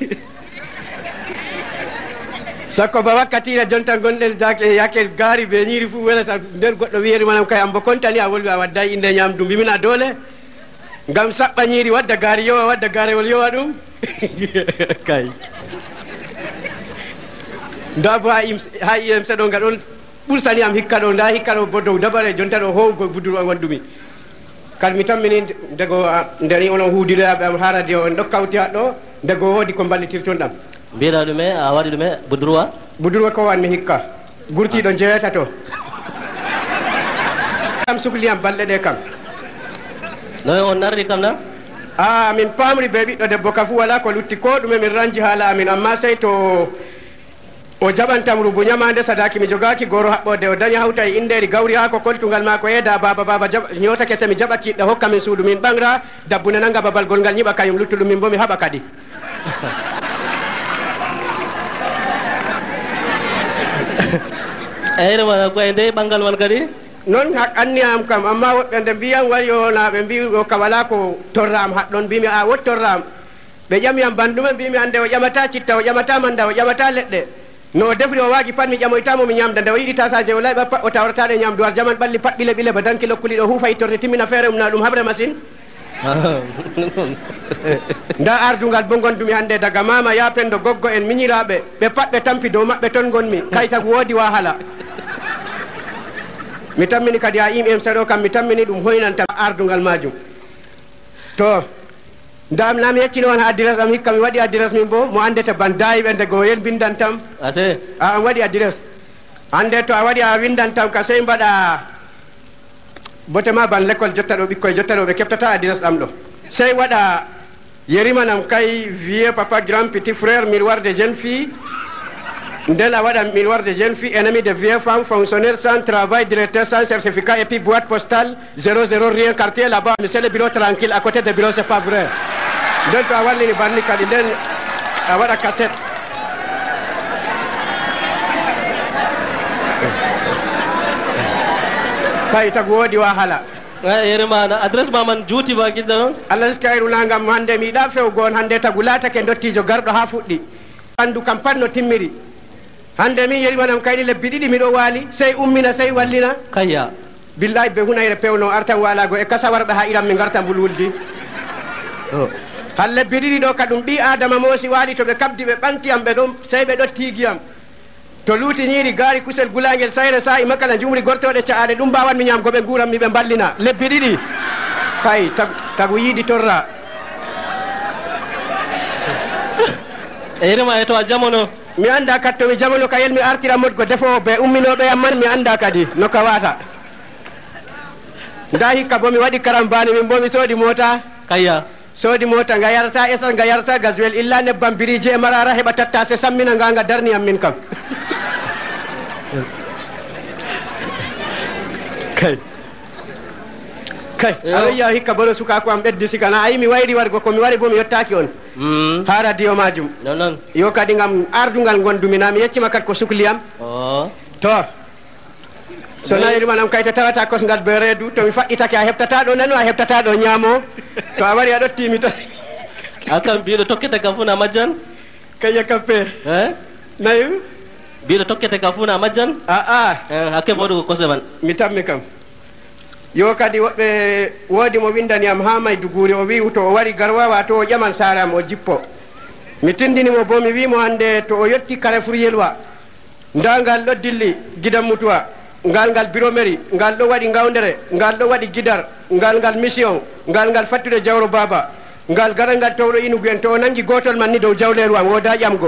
sakko ba wakkatire jonta gonɗen yake gaari be ñiiri fuu welata nden goɗɗo wiyeri manam kay ambo contani a wolwi a wadday inde ñamdu mbimina doole ngam saɓɓa ñiiri wadda gaari yowa wadda gaarewol yowa ɗum kay nda bo ha iyem seɗo nga ɗon ɓursani am hikka ɗo nda hikka ɗo bo dow dabare jonta ɗo howgo buduru o gondumi kadi mi tammini ndego ndeni onon huudiroyaɓe am ha radio on ɗo kawti ha ɗo ndego woodi ko ballitirton ɗam mbiɗa ɗume a waɗi ɗume budurwa budurwa ko wanmi hikka gurtiɗo jeeyata to am suhliyam balɗe ɗe kam no on narri kam na min pamri be ɓiɗɗo debbo ka fu wala ko lutti ko ɗume min ranji haala amin amma sey to o jaɓantam rubu ñamande sadaki mi jogaki goro haɓɓode o dañi hawta e inderi gawri ha ko koltugal ma ko yeeda baba ñota kese mi jaɓa kiɗɗo hokka min suudu min ɓangra dabbune nanga babal gol ngal ñiɓa kayum luttuɗum min bo mi haɓa kadi eyyi wala koye nde ɓangal wal kadi noon anni am kam amma woɓɓe nde mbiyam wari o na ɓe mbi o ka wala ko torram haɗɗon mbimi a wot torram ɓe ƴamiyam bandume mbimi ande o ƴamata citta o ƴamata manda o ƴamata leɗɗe no o defri o waagi pat mi ƴamoytamo mi ñamda nde o yiɗi tasaje o layɓa pat o tawrataɗe ñamdu ar jaman ɓalli pat ɓile ɓile ba danki lokkuli ɗo huufa yittorde timmina feere um na ɗum haɓre machine nda ardungal bo gondumi hannde daga mama ya pendo goggo en miñiraɓe ɓe pat ɓe tampi dow maɓɓe toon gonmi kay tagu woodi wahala mi tammini kadi ha im seeɗo kam mi tammini ɗum hoynanta ardungal majum to ndam nami yeccino on ha adresse am hikka mi waɗi adresse min bo mo andete ban dayiɓe ndego yen bindantam ase an waɗi adresse hande to a waɗi a windantam ka sey mbaɗa bote ma ban l'école jotta ɗo ɓikkoye jotta ɗo ɓe keɓtata adresse ɗam ɗo sey waɗa yerimanam kay vieux papa grand petit frère miroir de jeune fille nden a waɗa miroir de jeune fille ennemi de vieux femme fonctionnaire sans travail directeur sans certificat et puis boîte postale 00 rien quartier là-bas mais c'est le bureau tranquille à côté de bureau c'est pas vrai nden to a wallini banni kadi nden a waɗa cassette kay tagu woodi wahala yerima adresse ma man juuti ba kidda noon allah skayru nangam hande mi yiɗa fewgo on hande tagu laatake dottijo garɗo ha fuɗɗi andu kam pat no timmiri hande min yerimanam kayni lebbi ɗiɗi miɗo waali sey ummina sey wallina kayya billahi be hunayre pewno artan walago e kasa warɓe ha iran mi garta mbulwuldi han lebbi ɗiɗi ɗo ka ɗum ɓi adama moosi waali to ɓe kabdi ɓe ɓantiyam ɓe ɗon sey ɓe ɗo tigiyam to luuti ñiiri gaari kusel gulagel sayre sa i makala jumri gortoɗe ca'aɗe ɗum mbawanmi ñamgo ɓe guuranmi ɓe mballina lebbi ɗiɗi kay tagu yiidi torra yerima e to a jamono mi anda katto mi jamono kayel mi artira modgo defowo ɓe umminoɓe yam man mi anda kadi no ka wata nda hikka bo mi waɗi karambani min bo mi soodi mota kayya soodi mota nga yarata essence nga yarata gasoil illa nebbam biriji e marara heɓa tattase sammina nga darniyam min kam kay aɗa yiya hikka bono sukako am ɓeddi sikana ayi mi wayri wargo komi wari bo mi yettaki on ha radio majum non yo kadi gam ardungal gondumi na mi yeccima kadi ko sukliyam to so nayiri manam kay to tawata kosgal be reedu to mi faɗɗitake a heɓtata ɗo nano a heɓtata ɗo ñaamo to a wari a ɗottimi tan akam mbiɗo tokkete kam funa majjan kayya kappe nayi mbiɗo tokkete kam funa majjan aa hakke foɗugo kose man mi tammi kam yo kadi woɓɓe woodi mo windani am ha Maiduguri o wi to o wari Garwawa to o ƴaman saram o jippo mi tindinimo bo mi wimo hande to o yetti Carrefour Yelwa nda ngal ɗo dilli Guidam Mutuwa ngal Biromeri ngal ɗo waɗi Gawdere ngal ɗo waɗi Guidar ngal mission ngal fattude Jawro Baba ngal gara ngal towɗo Inugu en to o nangi gotol man ni dow jawleru am woda ƴamgo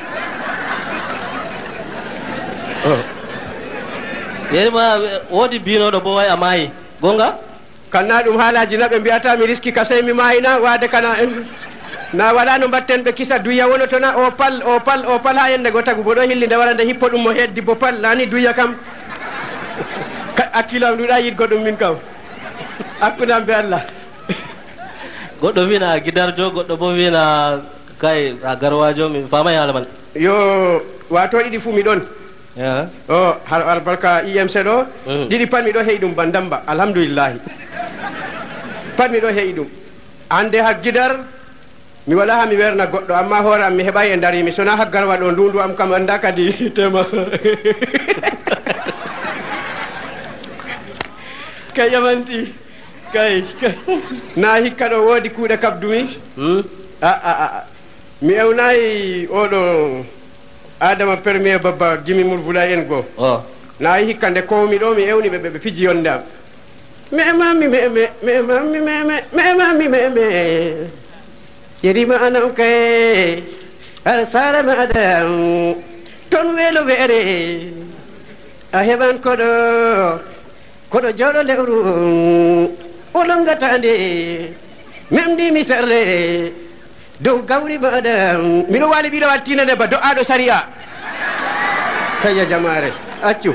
yerima woodi binoɗo bo way a maayi gonga kanna ɗum haalaji naɓe mbiyata mi riski ka sey mi maayina wade kana en na wala no mbatten ɓe kisa duya wono to na o pal ha yende go tagu bo ɗo hilli nde wara nde hippo ɗum mo heddi bo pal nani duya kam hakkilo am ɗuɗa yidgo ɗum min kam hakkudam be Allah goɗɗo wina Guidarjo goɗɗo bo wina kay a Garwajo mi famay haala man yo wato ɗiɗi fuu mi ɗon o har barka IMC ɗo ɗiɗi pat miɗo heyi ɗum bandamba alhamdulillahi pat miɗo heyi ɗum ande ha Guidar mi wala ha mi werna goɗɗo amma hoore am mi heɓay e darimi sona ha Garwa ɗo ndundu am kam anda kadi tema kay yamanti kay na hikka ɗo woodi kuuɗe kabdumi mi ewnayi oɗo Adama Premier Baba Gimi Mourvulay en go na hikka nde kowmi ɗo mi ewni ɓe fiji yonde am meme yerima anam kay ar sara maɗam ton weelo weere a heɓan koɗo jawɗo lewru o longatande memdimi sarle dow gawri maɗam mino wali ɓiɗo wattinane ba do'aɗo sariya kaya jamare accu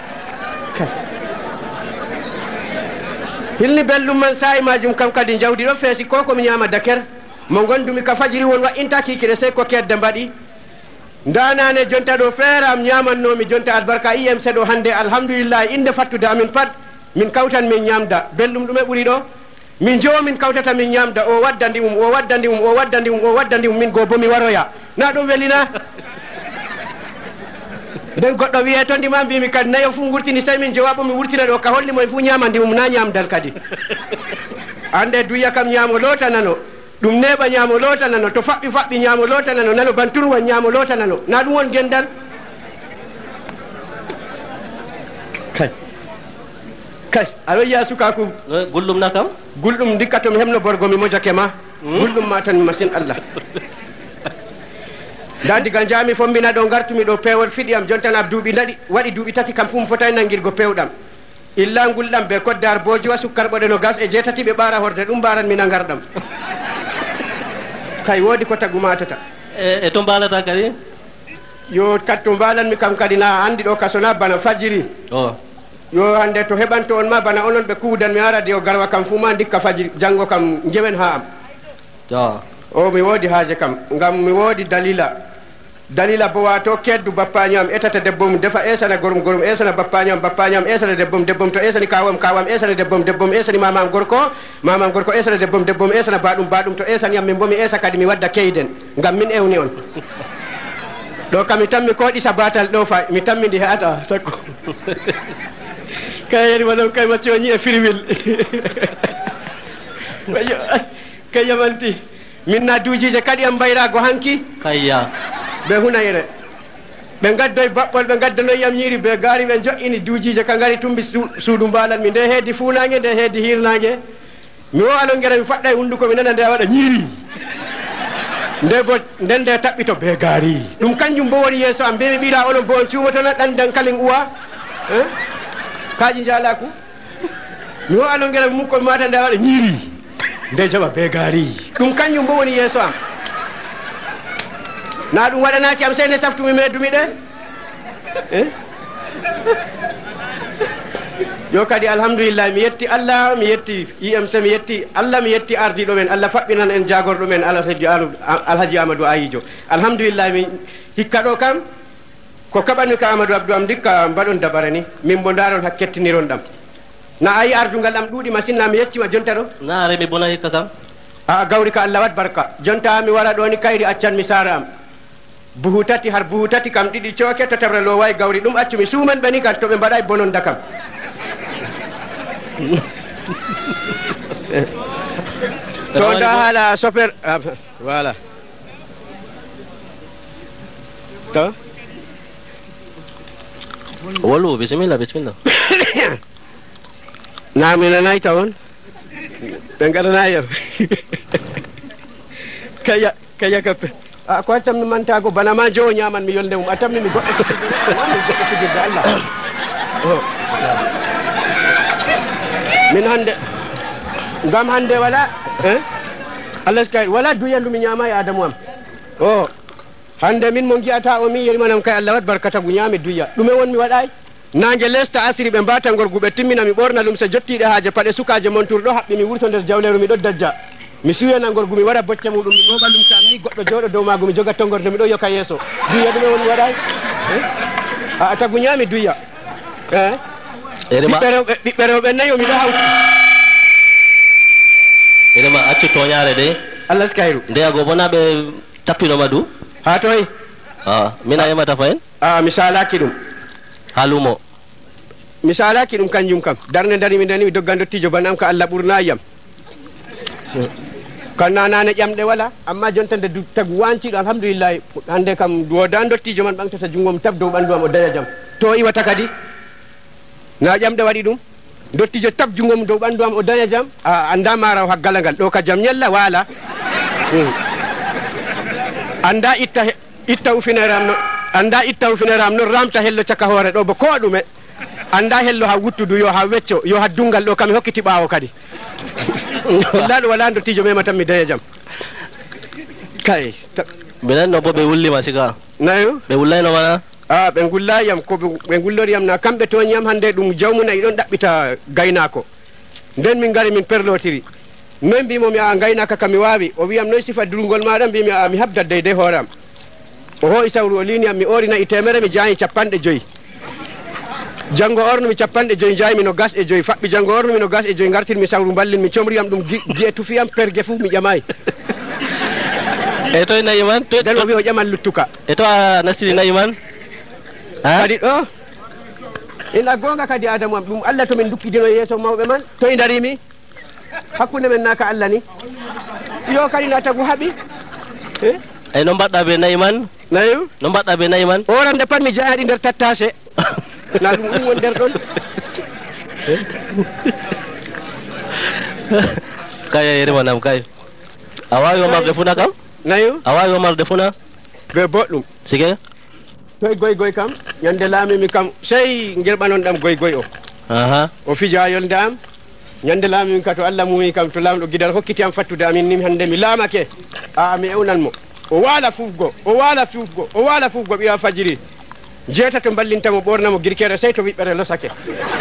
hilni bellum man sa'i majum kam kadi jawdi ɗo feesi ko komi ñama daker mo gondumi ka fajiri won wa'inta kikire sey ko kedde mbaɗi ndanane jonta ɗo feere am ñamannomi jonta albarka IMC ɗo hande alhamdulillah inde fattude amin pat min kawtan min ñamda bellum ɗume ɓuuri ɗo min jowo min kawtata min ñamda o waddandi mum min go bo mi waroya na ɗum welina nden goɗɗo wiye to ndima mbimi kadi nayo fu wurtini sey min jowaɓo mi wurtina ɗo ka holli moye fu ñamandi mum na ñamdal kadi ande duya kam ñaamo lotanano ɗum neɓa ñaamo lotanano to faɓɓi ñaamo lotanano nano bantunwa ñaamo lotanano na ɗum won gendal kay aɗo yiya sukaku gulɗum na kam gulɗum dikka tomi hemno borgo mi mojake ma gulɗum ma tan machine Allah nda diga jami fombina ɗo gartumi ɗo pewol fiɗi am jontana duuɓi waɗi duuɓi tati kam fu mi fotani nangirgo pewɗam illa ngulɗam be koddar bojowa sukkarɓoɗe no gas e jeetati ɓe ɓaara horde ɗum mbaran mi nangarɗam kay woodi ko tagu matata e to mbalata kadi yo katto mbalanmi kam kadi na andi ɗo kasona bana fajiri yo hande to heɓanto on ma bana onon ɓe kuudan mi arade o Garwa kam fu ma dikka fajiri janggo kam jewen ha am o mi woodi haaje kam ngam mi woodi dalila bo wato keddu bappaño am etata debbom defa esana gorum esana bappaño am esana debbom to esani kawam esana debbom esani mamam gorko esana debbom esana baɗum to esani am min bo mi esa kadi mi wadda keyden ngam min ewni on ɗo kam mi tammi ko ɗisa batal ɗo fa mi tammi ndi heata sakko kayeri waɗon kay macci o ñi e firwil kay yamanti min na duujije kadi am mbayrago hanki kayya ɓe hunayre ɓe gaddoye baɓɓol ɓe gaddanoyam ñiiri ɓe gaari ɓe joƴini duujije ka ngari tumbi suudu mbalan mi nde heddi funangue nde heddi hirnangue mi o alongera mi faɗɗa e hunduko mi nana nde waɗa ñiiri nde bo nden nde taɓɓito ɓe gaari ɗum kanjum bo woni yeeso am mbimi ɓiɗa onon bo on cuumotona ɗan dankalin uwa kaƴi jalaku mi o alongera mi mukko mi mata nde waɗa ñiiri nde jaɓa ɓe gaari ɗum kanjum bo woni yeeso am na ɗum waɗanaki am seyne saftumi meddumi ɗe yo kadi alhamdulillah mi yetti Allah mi yetti IMC mi yetti Allah mi yetti ardiɗo men Allah faɓɓinan en jagorɗo men Alhaji Amadou Ayijo alhamdulillah mi hikka ɗo kam ko kaɓanmi ka Amadou Abdou am dikka mbaɗon dabare ni min bo daron hak kettiniron ɗam na ayi ardungal am ɗuuɗi machine na mi yeccima jonta ɗo na are mi bona hikka kam a gawri ka Allah wat barka jonta mi wara ɗo ni kayri accan mi sara am buhu tati har buhu tati kam ɗiɗi cooke to tebre lo way gawri ɗum accu mi suumen ɓe ni kam to ɓe mbaɗay bononda kam to nda haala chauffeur voilà to wolu bismillah bismillah namina nayi tawon ɓe gaɗanayo kaya kappe a ko tammi mantago bana ma jowo ñaman mi yolde mum a tammi mi goɗɗo fijirde Allah min hande ngam hande wala Allah skay wala duyandu mi ñama e adamu am o hande min mo gi'ata o min yerimanam kay Allah wat barkata gu ñaami duya ɗume won mi waɗay nanje lesta asiri ɓe mbata gorguɓe timmina mi ɓorna lumse jottiɗe haaje paɗe sukaje montur ɗo haɓɓi mi wurto nder jawleru miɗo dajja mi suyana gorgu mi waɗa bocca muɗum mi moɓa lumse am ni goɗɗo jooɗo dow maago mi joga tongorde miɗo yoka yeeso duya ɗume woni waɗay a tagu ñaami duya ɓiɓɓe rewɓe nayi o miɗo hawti irema accu toñare de Allah skayru ndeyago bona ɓe tappinoma du ha toy mina yemata fayen mi salaki ɗum ha lumo mi salaki ɗum kanjum kam darde darimi ndeni mi dogga dottijo banam ko Allah ɓurna yam kan nanane ƴamɗe wala amma jontande tagu wanciɗo alhamdulillahi hande kam woda dottijo man ɓamtata jungo mi tab dow ɓandu am o daya jam to iwata kadi na ƴamɗe waɗi ɗum dottijo tab jungo mum dow ɓandu am o daya jam anda maraw haggala ngal ɗo ka jam ñalla wala anda itta ufinere am no anda itta ufinere am no ramta hello caka hoore ɗo bo ko ɗume anda hello ha wuttudu yo ha wecco yo ha dungal ɗo kam hokkiti ɓaawo kadi illa ɗo wala dottijo mema tan mi daya jam kay minen no bo ɓe wullima siga nayo ɓe wullayno mana ɓe gullayam ko ɓe gulloriyam na kamɓe toñiyam hande ɗum jawmunayi ɗon ɗaɓɓita gaynako nden min gari min perlotiri noy mbimomi a gaynaka kam mi wawi o wiyam noy sifa durgol maɗa mbimi mi habdat deydey hoore am o hooyi sawru o liniyam mi ori nayi temere mi jayi 50 janggo ornumi 50 jaymi no gas e joyi faɓɓi janggo ornumi no gas e joyi gartirmi sawru ballin mi comriyam ɗum guiye tufiyam pergue fuu mi ƴamayi e to nayi man nden o wi o ƴaman luttuka e to a nastiri nayi man kadi ɗo ina gonga kadi adamu am ɗum Allah to min dukkidino yeeso mawɓe man to i darimi hakkude men naka Allah ni yo kadi na tagu haaɓi e no mbaɗɗa ɓe nayi man nayo no mbaɗɗa ɓe nayi man orande pat mi jayaɗi nder tattase na ɗum won nder ɗon kaya yerimanam kay a wawi womarde funa kam nayo a wawi womarde funa be boɗɗum sige toye goygoy kam ñande laamimi kam sey guerɓanon ɗam goygoy o o fija yolde am ñande laamimi ka to Allah mumi kam to laamɗo guidal hokkiti am fattude amin ni hande mi laamake mi ewnan mo o waala fufgo o waala fufgo o waala fufgo ɓiya fajiri jeeta to ballintamo ɓornamo guirkere sey to wiɓɓere losake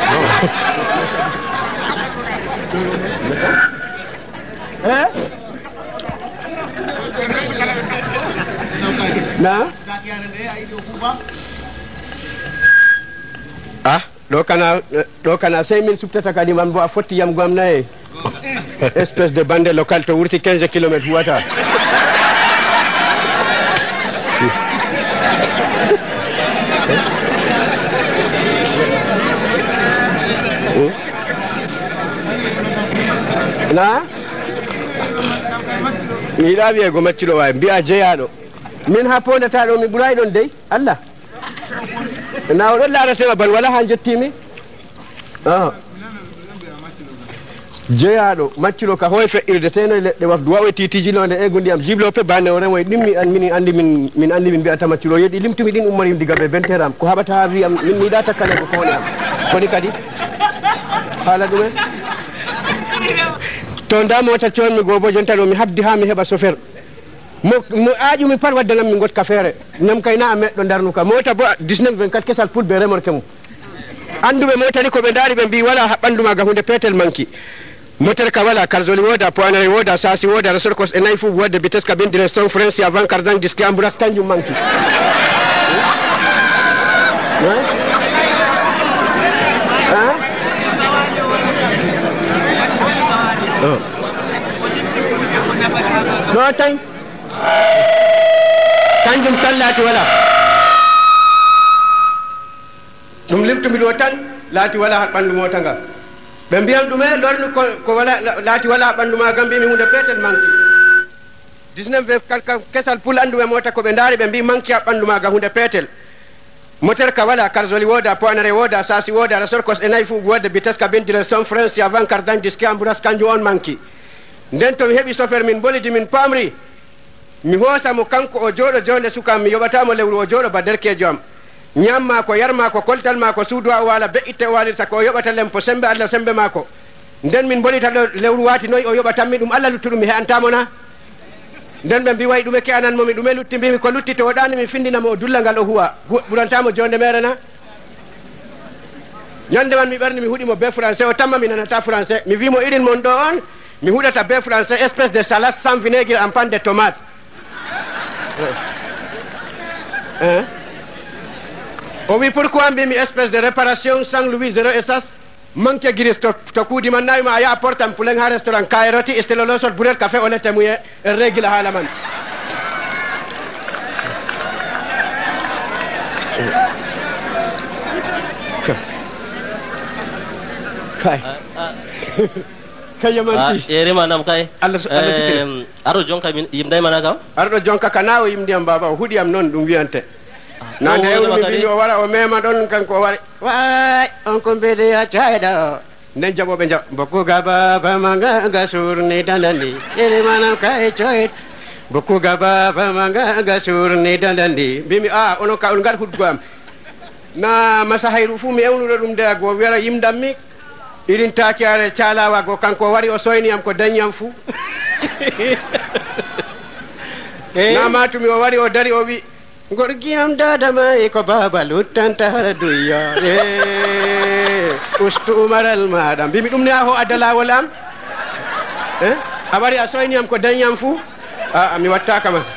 na ɗo kana sey min subtata kadi man bo a fotti yam gam nayi espèce de bande local to wurti 15 kilométre huwata na mi yiɗa wiyego macciɗo wawi mbiya jeeyaɗo min ha pondata ɗo mi ɓuray ɗon dey Allah na oɗon laaratema ban wala ha jettimi jeeyaɗo macciro ka hoye feƴƴirde teno leɗɗe wafdu wawe titijilode ego ndiyam jiblope bane o remoye ɗin min andi min mbiyata macciro yeeɗi limtumi ɗin ummarim diga ɓe benteram ko haɓata ha wiyam min miɗa takkaneko fone am koni kadi haala ɗumen to nda mota coonmi goo bo jonta ɗo mi habdi ha mi heɓa chauffeur mo aƴumi pat waddanam mi gotka feere nam kayna a meɗɗo darnuka mota bo 19-24 kesal pulɓe remorque mum anduɓe mota ni koɓe daari ɓe mbi wala ha ɓandu maga hunde petel manki moteur ka wala karsoli woda poinare woda sasi woda resorkos e nayyi fuu wodde vitesse cabine direction frein avant cardan disque embourage kanjum manki ɗo tan kanjum tan laati wala ɗum limtumi ɗo tan laati wala ha ɓandu mota nga ɓe mbiyam ɗume lornu ko wala laati wala ɓanndu ma gam mbimi hunde peetel manki 19 kalka kesal pul andu e mota ko ɓe ndaari ɓe mbi manki a ɓanndu ma ga hunde peetel moteur ka wala karsoli woda poinere woda sasi woda rasor kos e nayi fu wodde vitesse ka bendire son france avant cardan disque ambouras kanjum on manki nden to mi heɓi chauffeur min bolidi min pamri mi hoosamo kanko o jooɗo jonde sukam mi yoɓatamo lewru o jooɗo ba derkejo am ñamma ko yarma ko koltal ma ko suudu o wala be'itte o walirta ko o yoɓata lempo sembe allah sembe ma ko nden min bolita ɗo lewru wati noyi o yoɓatanmi ɗum allah luttuɗum mi he'antamo na nden ɓe mbi way ɗume ke ananmomi ɗume lutti mbimi ko lutti to o ɗani mi findinamo o dulla ngal o huwa ɓurantamo jonde mere na ñande man mi ɓerni mi huuɗimo be français o tamma mi nanata français mi wimo irin mon ɗo on mi huɗata be français espèce de salade sans vinaigre en pan de tomate o wi pourquoi mbimi espèce de réparation sans louis zéro essence manque guiris to kuudi man nawima a yaha portam poulen ha restaurant kayroti istelolosol bouret café o lette muye en régila haala man kay kayamanti yerima nam kay allah aɗo jonka yimɗaymana kam aɗo jonka ka nawo yimdiyam baba o huuɗiyam noon ɗum wiyante nande ewmi mbimi o wara o mema ɗon kanko o wari way on ko mbeɗeya cayɗa o nden jaɓoɓe jaɓ bokkuga baba maga ga surni dandandi iri manam kay coyit bokkuga baba maga ga surni dandandi mbimi a onon ka on gar hudgo am na masa hayru fuu mi ewnuɗo ɗum de go wiyara yimɗammi irin takiyare calawa go kanko o wari o soyniyam ko dañiyam fuu na matumi o wari o dari o wi gorgiyam dadama e ko baba luttanta hara duyya ustu umaral maɗa mbimi ɗum ne a ho adda lawol am a wari a soyniyam ko dañiyam fuu a mi wattaka masa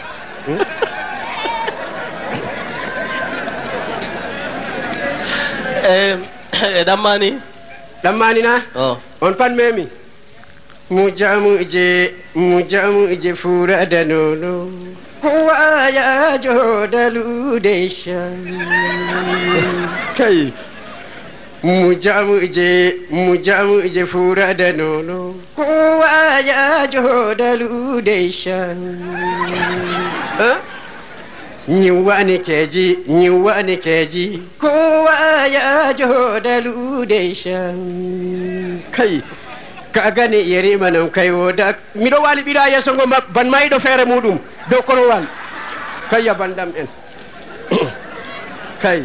e ɗammani na on pan memi mujamuje furadanono kowa jodalude shan kay mujamuje furadanono kowa jodalude shan ñiwani keji kowa jodalude shan kay ka gani yerima non kay woda miɗo wali ɓira yesso ngo ban mayiɗo feere muɗum dow korowal kay yabandam en kay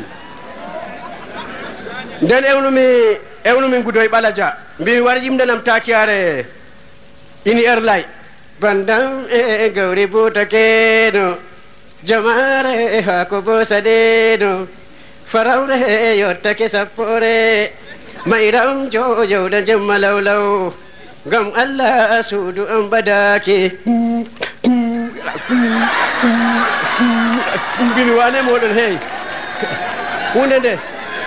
nden ewnumi gudoy ɓaladia mbimi waɗa yimdanam takiyare ini erlay bandam e gawri butakeno jamare hako bosaɗeno farawre yottake sappore mayram jojowɗa jemma lawlaw gam allah suudu am badake mbimi wane moɗon hey hunde nde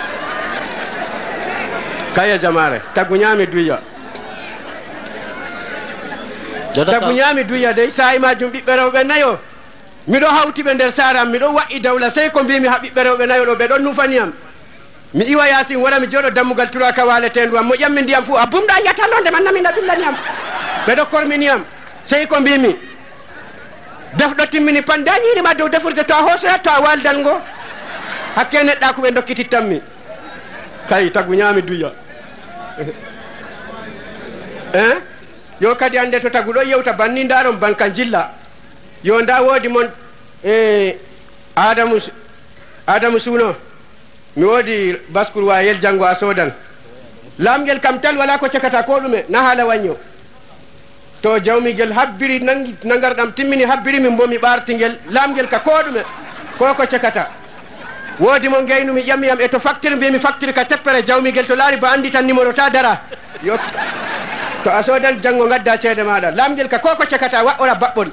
kaya jamare taggu ñaami duya taggu ñaami duya dey sayi majum ɓiɓɓe rewɓe nayo miɗo hawtiɓe nder saara am miɗo wa'i dawla sey ko mbimi ha ɓiɓɓe rewɓe nayo ɗo ɓe ɗon nufaniyam mi iwa yasin wara mi jooɗo dammugal turaka waletendu am mo ƴammi ndiyam fuu a bumɗa yiyata londe man namina ɓillaniyam ɓeɗo korminiyam sey ko mbimi defɗo timmini pan dañirima dow defurde to a hoosoya to a waldal ngo hakke neɗɗa ko ɓe dokkitittanmi kay taggu ñaami duya yo kadi ande to taggu ɗo yewta banni ndaron banka jilla yo nda woodi mon adamu suuno mi woodi bascour wayel janngo a soodan laamgel kam tal wala ko cekata ko ɗume na haala wañño to jawmigel habbiri nangarɗam timmini habbiri min bo mi ɓartigel laamgel ka ko ɗume ko cekata woodi mo ngeynu mi ƴammiyam e to facture mbimi facture ka teppere jawmigel to laari ba andi tan numéro ta dara yo to a soodan janngo gadda ceede maɗa laamgel ka ko cekata waɗɗora baɓɓol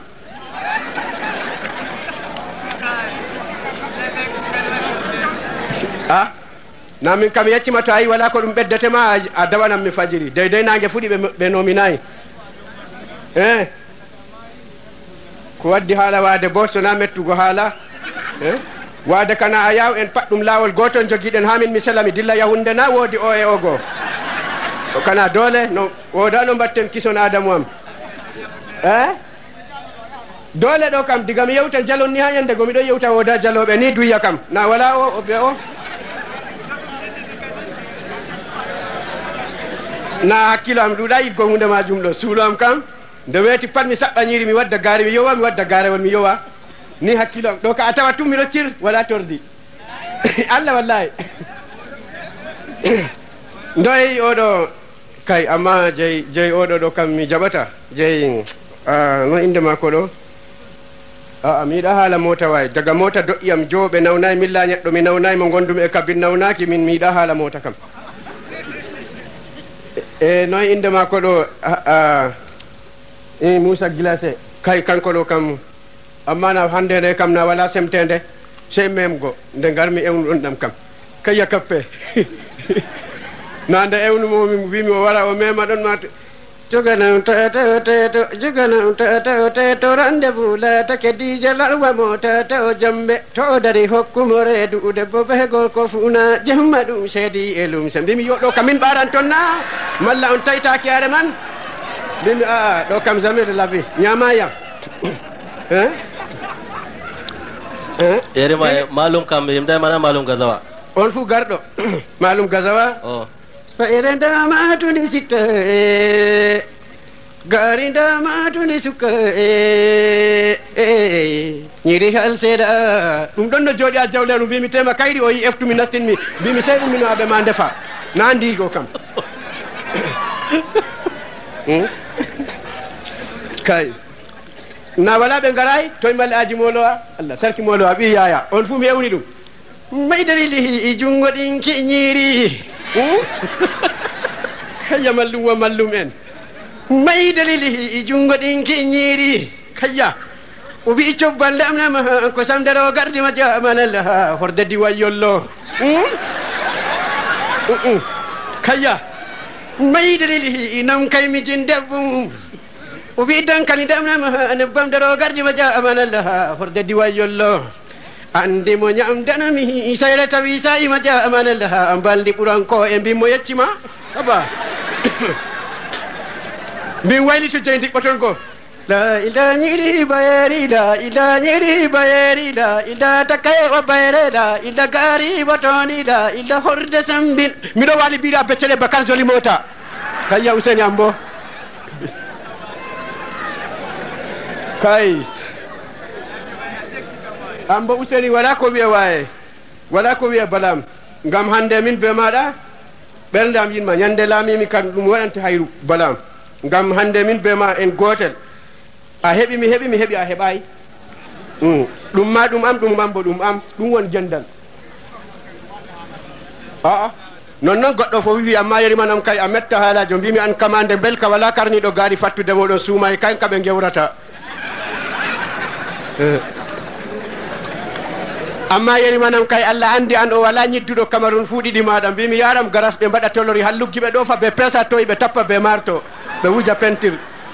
na min kam yeccima to ayi wala ko ɗum ɓeddetema a dawanam mi fajiri deydey nangue fuɗi ɓe nominayi ko waddi haala wade bo sona mettugo haala wade kana a yaw en pat ɗum lawol goton joguiɗen hamin mi sela mi dilla yahunde na woodi o e o goo o kana dole no woda no batten kison adamu am dole ɗo kam diga mi yewta jalon ni ha yande go miɗo yewta woda jaloɓe ni duya kam na wala o ɓe o na hakkilo am ɗuɗa yidgo hunde majum ɗo suulo am kam nde weeti pat mi saɓɓa ñiri mi wadda gaare mi yowa mi wadda garewol mi yowa ni hakkilo am ɗo ka a tawa tum miɗo cir wala tordi Allah wallahi ndoyi oɗo kay amma jeyi oɗo ɗo kam mi jaɓata jeyi no inde mako ɗo mi yiɗa haala mota wayi daga mota doƴƴiyam joɓe nawnayi milla neɗɗo mi nawnayi mo gondumi e kabin nawnaki min mi yiɗa haala mota kam noy inde mako ɗo Moussa Guilase kay kanko ɗo kam amma na hande nde kam na wala semtede sey memgo nde garmi ewnuɗon ɗam kam kayya kappe na nde ewnumomi wimi o wara o mema ɗon ma joganam joganam to rendez-vous latake dije larwa mota to jambe to dari hokkumo reedu debbo behegol ko funa jemma ɗum seedi e lumse mbimi yo ɗo kam min ɓaran toon na malla on tawitaki are man mbimi ɗo kam jamais de la vie ñamayam yerima malum kam yimda mana malum gazawa on fu garɗo malum gazawa Faire dama tuni sitta gari dama tuni suka ñiri hal seeɗa ɗum ɗon no jooɗi a jawleru mbimi tema kayri o yi eftumi nastinmi mbimi sey ɗum minoaɓe ma ndefa na ndigo kam kay na wala ɓe garay toye malle aji molowa Allah sarki molowa ɓi yaya on fu mi ewni ɗum maydari jungo ɗin kiñiri kayya mallum wa mallum en may dalili jungo ɗin kiñiri kayya o wi cobballe amnama ko samdaro gardi ma jamanalla horde diwayyollo kayya may dalili nam kay mi jin debbum o wi dankani damnama nebbam daro gardi ma jamanalla horde diwayyollo andi mo ñamdanami sayre tawi sa ima jamanalla mbaldi ɓuranko e mbimo yeccima aba mbin waylito jeyi ndiɓɓoton ko la ila ñiri bayeri la ila ñiri bayeri la ila takaye o bayre la ila gaari botoni la ila horde sambin miɗo wali mbiɗa beccele bakar joli mota kayya useni am bo kay ambo useni wala ko wiye waye wala ko wiye balam ngam hande min be maɗa ɓerdam yinma ñande laamimi kan ɗum waɗante hayru balam ngam hande min be ma en gotel a heeɓi mi heeɓi a heeɓayi ɗum ma ɗum am ɗum am bo ɗum am ɗum won gendal aa non goɗɗo fo wi amma yerimanam kay a metta haalajo mbimi an kamande belka wala karniɗo gaari fattude moɗon suuma e kañ kaɓe gewrata amma yerimanam kay Allah andi an o wala ñidduɗo Cameroun fuuɗiɗi maɗa mbimi yaram garas ɓe mbaɗa tolori halluggiɓe ɗo fa ɓe pesa toyi ɓe tappa ɓe marto ɓe wuja pentir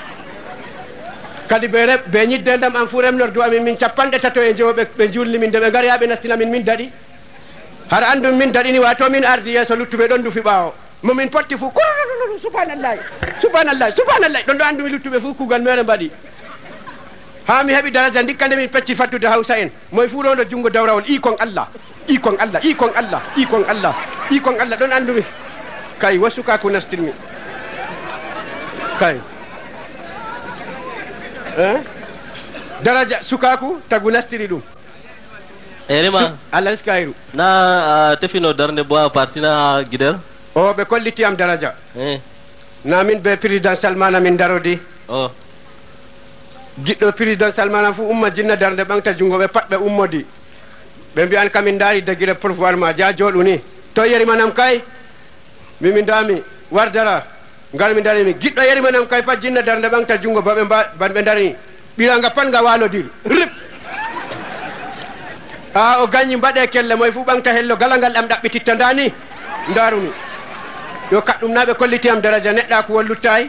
kadi ɓe ñidde ndam an fu remnordu amin min capanɗe tato e jewoɓe ɓe julni min nde ɓe gari ha ɓe nastinamin min daɗi har andum min daɗini wato min ardi yeeso luttuɓe ɗon dufi ɓawo momin potti fu subhanallahi ɗon ɗo andumi luttuɓe fu kugal mere mbaɗi ha mi heɓi daraja dikkande min pecci fattude hawsa en moye fu ɗon ɗo jungo dawrawol ikon Allah ɗon andumi kay wo sukaku nastinmi kay daraja sukaku tagu nastiri ɗum erima Allah riski hayru na tefino darde bo a partina guider o ɓe kollitiyam daraja na min be président Salmana min darodi jiɗɗo président Salmana fu umma jinna darde ɓangta jungo ɓe pat ɓe ummodi ɓe mbiyan kamin daari dagire pourvoir ma ja jooɗu ni to yerimanam kay mimin dami wardara ngal mi darimi giɗɗo yerimanam kay pat jinna darde ɓangta jungo baɓe darini ɓiranga pat nga walodir rip o gañi mbaɗe kelle moye fu ɓangta hello gala ngal ɗam ɗaɓɓititta ndani darumi yo kaɗɗum naɓe kollitiyam daraja neɗɗa ko walluttayi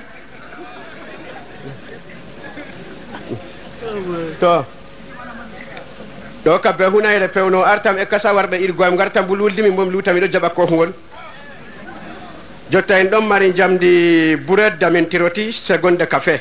to ɗo kabbe hunayre pewno artam e kasa warɓe irgoyam gartam mbul wuldimi mbom luutami ɗo jaɓa kofngol jotta en ɗon mari jamdi buredda min tiroti segonde café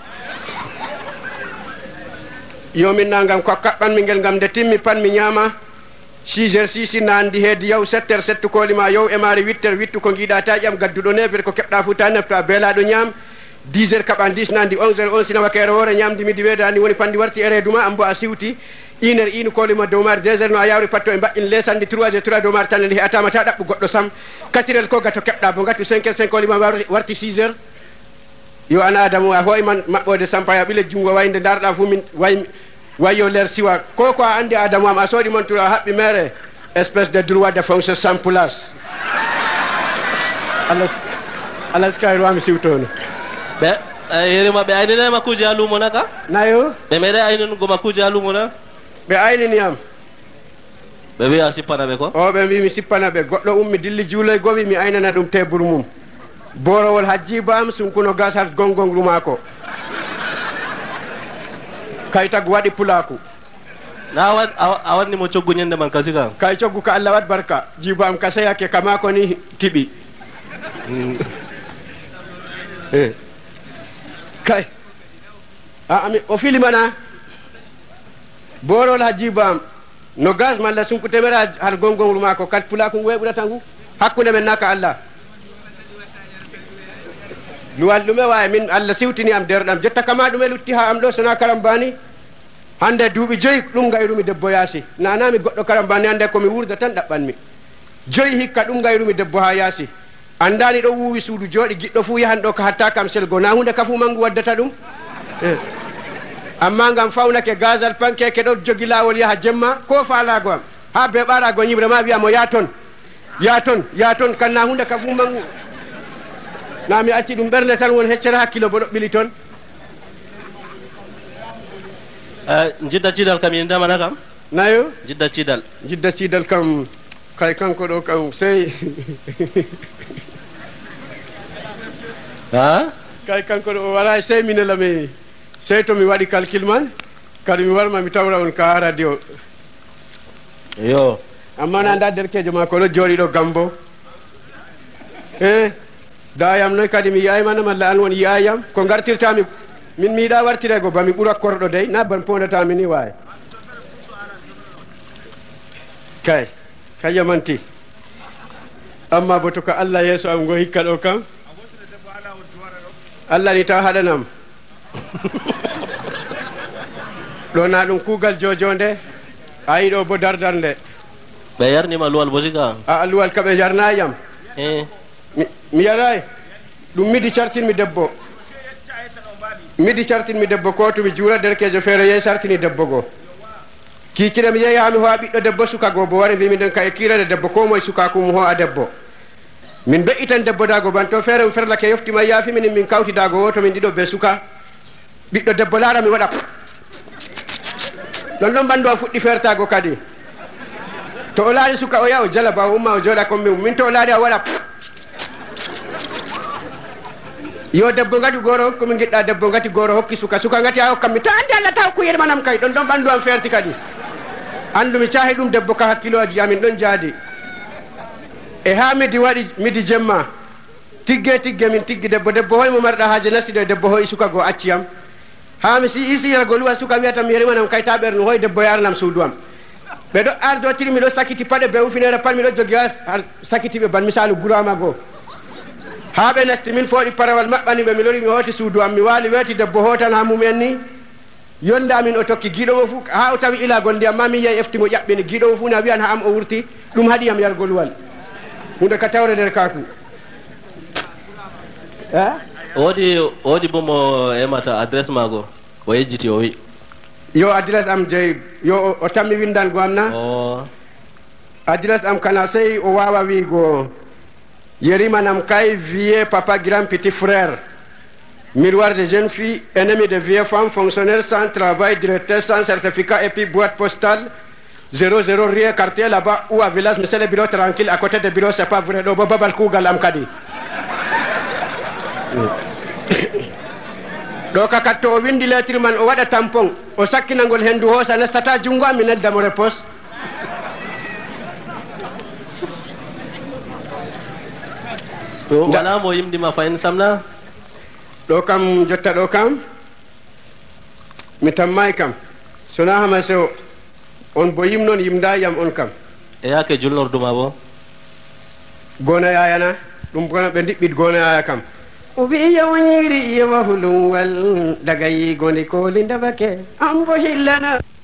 yomin na ngam ko kaɓɓanmi ngel ngam nde timmi pan mi ñaama 6h nandi heedi yaw 7h settu kolima yow e maari 8h wittu ko giiɗa ta ƴam gadduɗo 9h ko keɓɗa fu ta nefto a beelaɗo ñaam 10h kaɓa 10 nandi 11h 11 sina wakere hoore ñamdi midi weedani woni pandi warti e reeduma ambo a siwti 1h inu kolima dow maari 2h no a yawri patto e mbaɗɗin lesandi 3h 3 dow maari tan he atama ta ɗaɓɓu goɗɗo sam 4h ko gato keɓɗa bo gatu 5h 5 kolima warti 6h yo an adamu a hoyman maɓɓode sampaya ɓile jungo wayde darɗa fu min wayo ler siwa ko a andi adamu am a soodi montura a haɓɓi mere espèce de droit de fonction sans place allah skayroami siwtono ɓe yerima ɓe aynine makkuji ha lumo naka nayo ɓe meeɗe ayninugo makkuji ha lumo na ɓe aynini am ɓe wiya sippana ɓe ko o ɓe mbi mi sippana ɓe goɗɗo ummi dilli juuloy gowi mi aynana ɗum teburu mum borowol hajjiba am sunkuno gas hat gongongru mako kay tag waɗi pulaku na a wanni mo coggu ñande man kasi kam kay coggu ko allah wat barka jiba am ka seyake kama ko ni tiɓi kay ami o filimana borol ha jiba am no gas malla sunku temera har gongongru mako kat pulaku ngu weɓurata ngu hakkude men naka allah luwal ɗume wawi min allah siwtini am derɗam jotta kama ɗume lutti ha am ɗo sona karambani hande duuɓi 5 ɗum gayrumi debbo yaasi nanami goɗɗo karambani hande komi wurda tan ɗaɓɓanmi 5 hikka ɗum gayrumi debbo ha yaasi andani ɗo wuwi suudu jooɗi giɗɗo fu yahan ɗo ko hatta kam selgo na hunde kafu mangu waddata ɗum amma ngam fawnake gazal pankeke ɗo jogi lawol yaha jemma ko faalago am ha be ɓarago ñibre ma wiyamo ya ton kan na hunde kafu mangu na mi acci ɗum ɓernde tan won heccere hakkilo bo ɗo ɓili toon jidda cidal kam yen ndemana kam nayo jidda cidal kam kay kanko ɗo kam sey ha kay kanko ɗo o wala sey minelami sey to mi waɗi calcul man kadi mi warma mi tawra on ka radio yo amma na nda derkejo ma ko ɗo jooɗi ɗo gambo dayam noy kadi mi yaymana malla an won yayam ko gartirtami min miiɗa wartirego bami ɓuura korɗo dey na ban pondatami ni wawi kay yamanti amma bo to ko allah yeeso am ngo hikka ɗo kam allah ni taw haɗanam ɗo na ɗum kuugal jojonde a yiɗo bo dardarnde ɓe yarnima luwal bo siga a luwal ka ɓe jarnayam mi yaray ɗum midi cartinmi debbo ko to mi juura derkejo feere yeey sartini debbo goo kikiɗe mi yeeyi ha mi howa ɓiɗɗo debbo suka goo bo wari mbimi nden ka e kirade debbo ko moye sukaku mo ho a debbo min be'itan debbo dago ban to feere mi ferlake yoftima yaafi minin min kawti dago o to min ɗiɗo be suka ɓiɗɗo debbo laara mi waɗa ɗon ɓanndu a fuɗɗi fertago kadi to o laari suka o yaha o jala ba o umma o jooɗa kombi mum min to o laari a waɗa yo debbo ngati gooro komin giɗɗa debbo ngati gooro hokki suka ngati a hokkam mi to andi allah taw ko yermanam kay ɗon ɓanndu am ferti kadi andu mi caahi ɗum debbo ka hakkiloji amin ɗon jaadi e ha midi waɗi midi jemma tigge min tiggi debbo hoymo marɗa haaje nasiɗo e debbo hoyi suka goo acciyam ha mi isiyalgo luwa suka wiyata mi yerimanam kay ta ɓernu hoy debbo yaranam suudu am ɓeɗo ardotiri miɗo sakiti paɗe be ufinere pat miɗo jogi ha sakitiɓe ban misalu gurama goo ha ɓe nasti min fooɗi parawal maɓɓani ɓe mi lori mi hooti suudu am mi waali weeti debbo hootan ha mumen ni yondamin o tokki giɗomo fuu ha o tawi ilagol ndiyam ma min yeyi eftimo ƴaɓɓini giɗomo fuu na wiyan ha am o wurti ɗum haɗiyam yargol wal hunde ka tawre nder kaku woodi bo mo emata adresse mago o yejjiti o wi yo adresse am jeyi yo o tammi windango am na adresse am kana sey o wawa wiigo Yerimanam Kay, vieux papa grand petit frère, miroir de jeune fille, ennemi de vieille femme, fonctionnaire sans travail, directeur sans certificat et puis boîte postale 00 rien quartier là-bas ou à village, mais c'est le bureau tranquille, à côté du bureau c'est pas vrai, donc babal kugal am kadi. Donc akatto o windi lettre man o wada tampon, o sakkinangol hendu hosa nastata jungo mi nedda mo repos. to wala mo yimdima fayin samna ɗo kam jotta ɗo kam mi tammay kam sona hama sewo on bo yim noon yimda yam on kam e yake julnorduma bo gona yayana ɗum gona ɓe ndiɓɓit gona yaya kam o wi yawñiri yewa hulum wal daga yi goni koli ndabake an bo hillana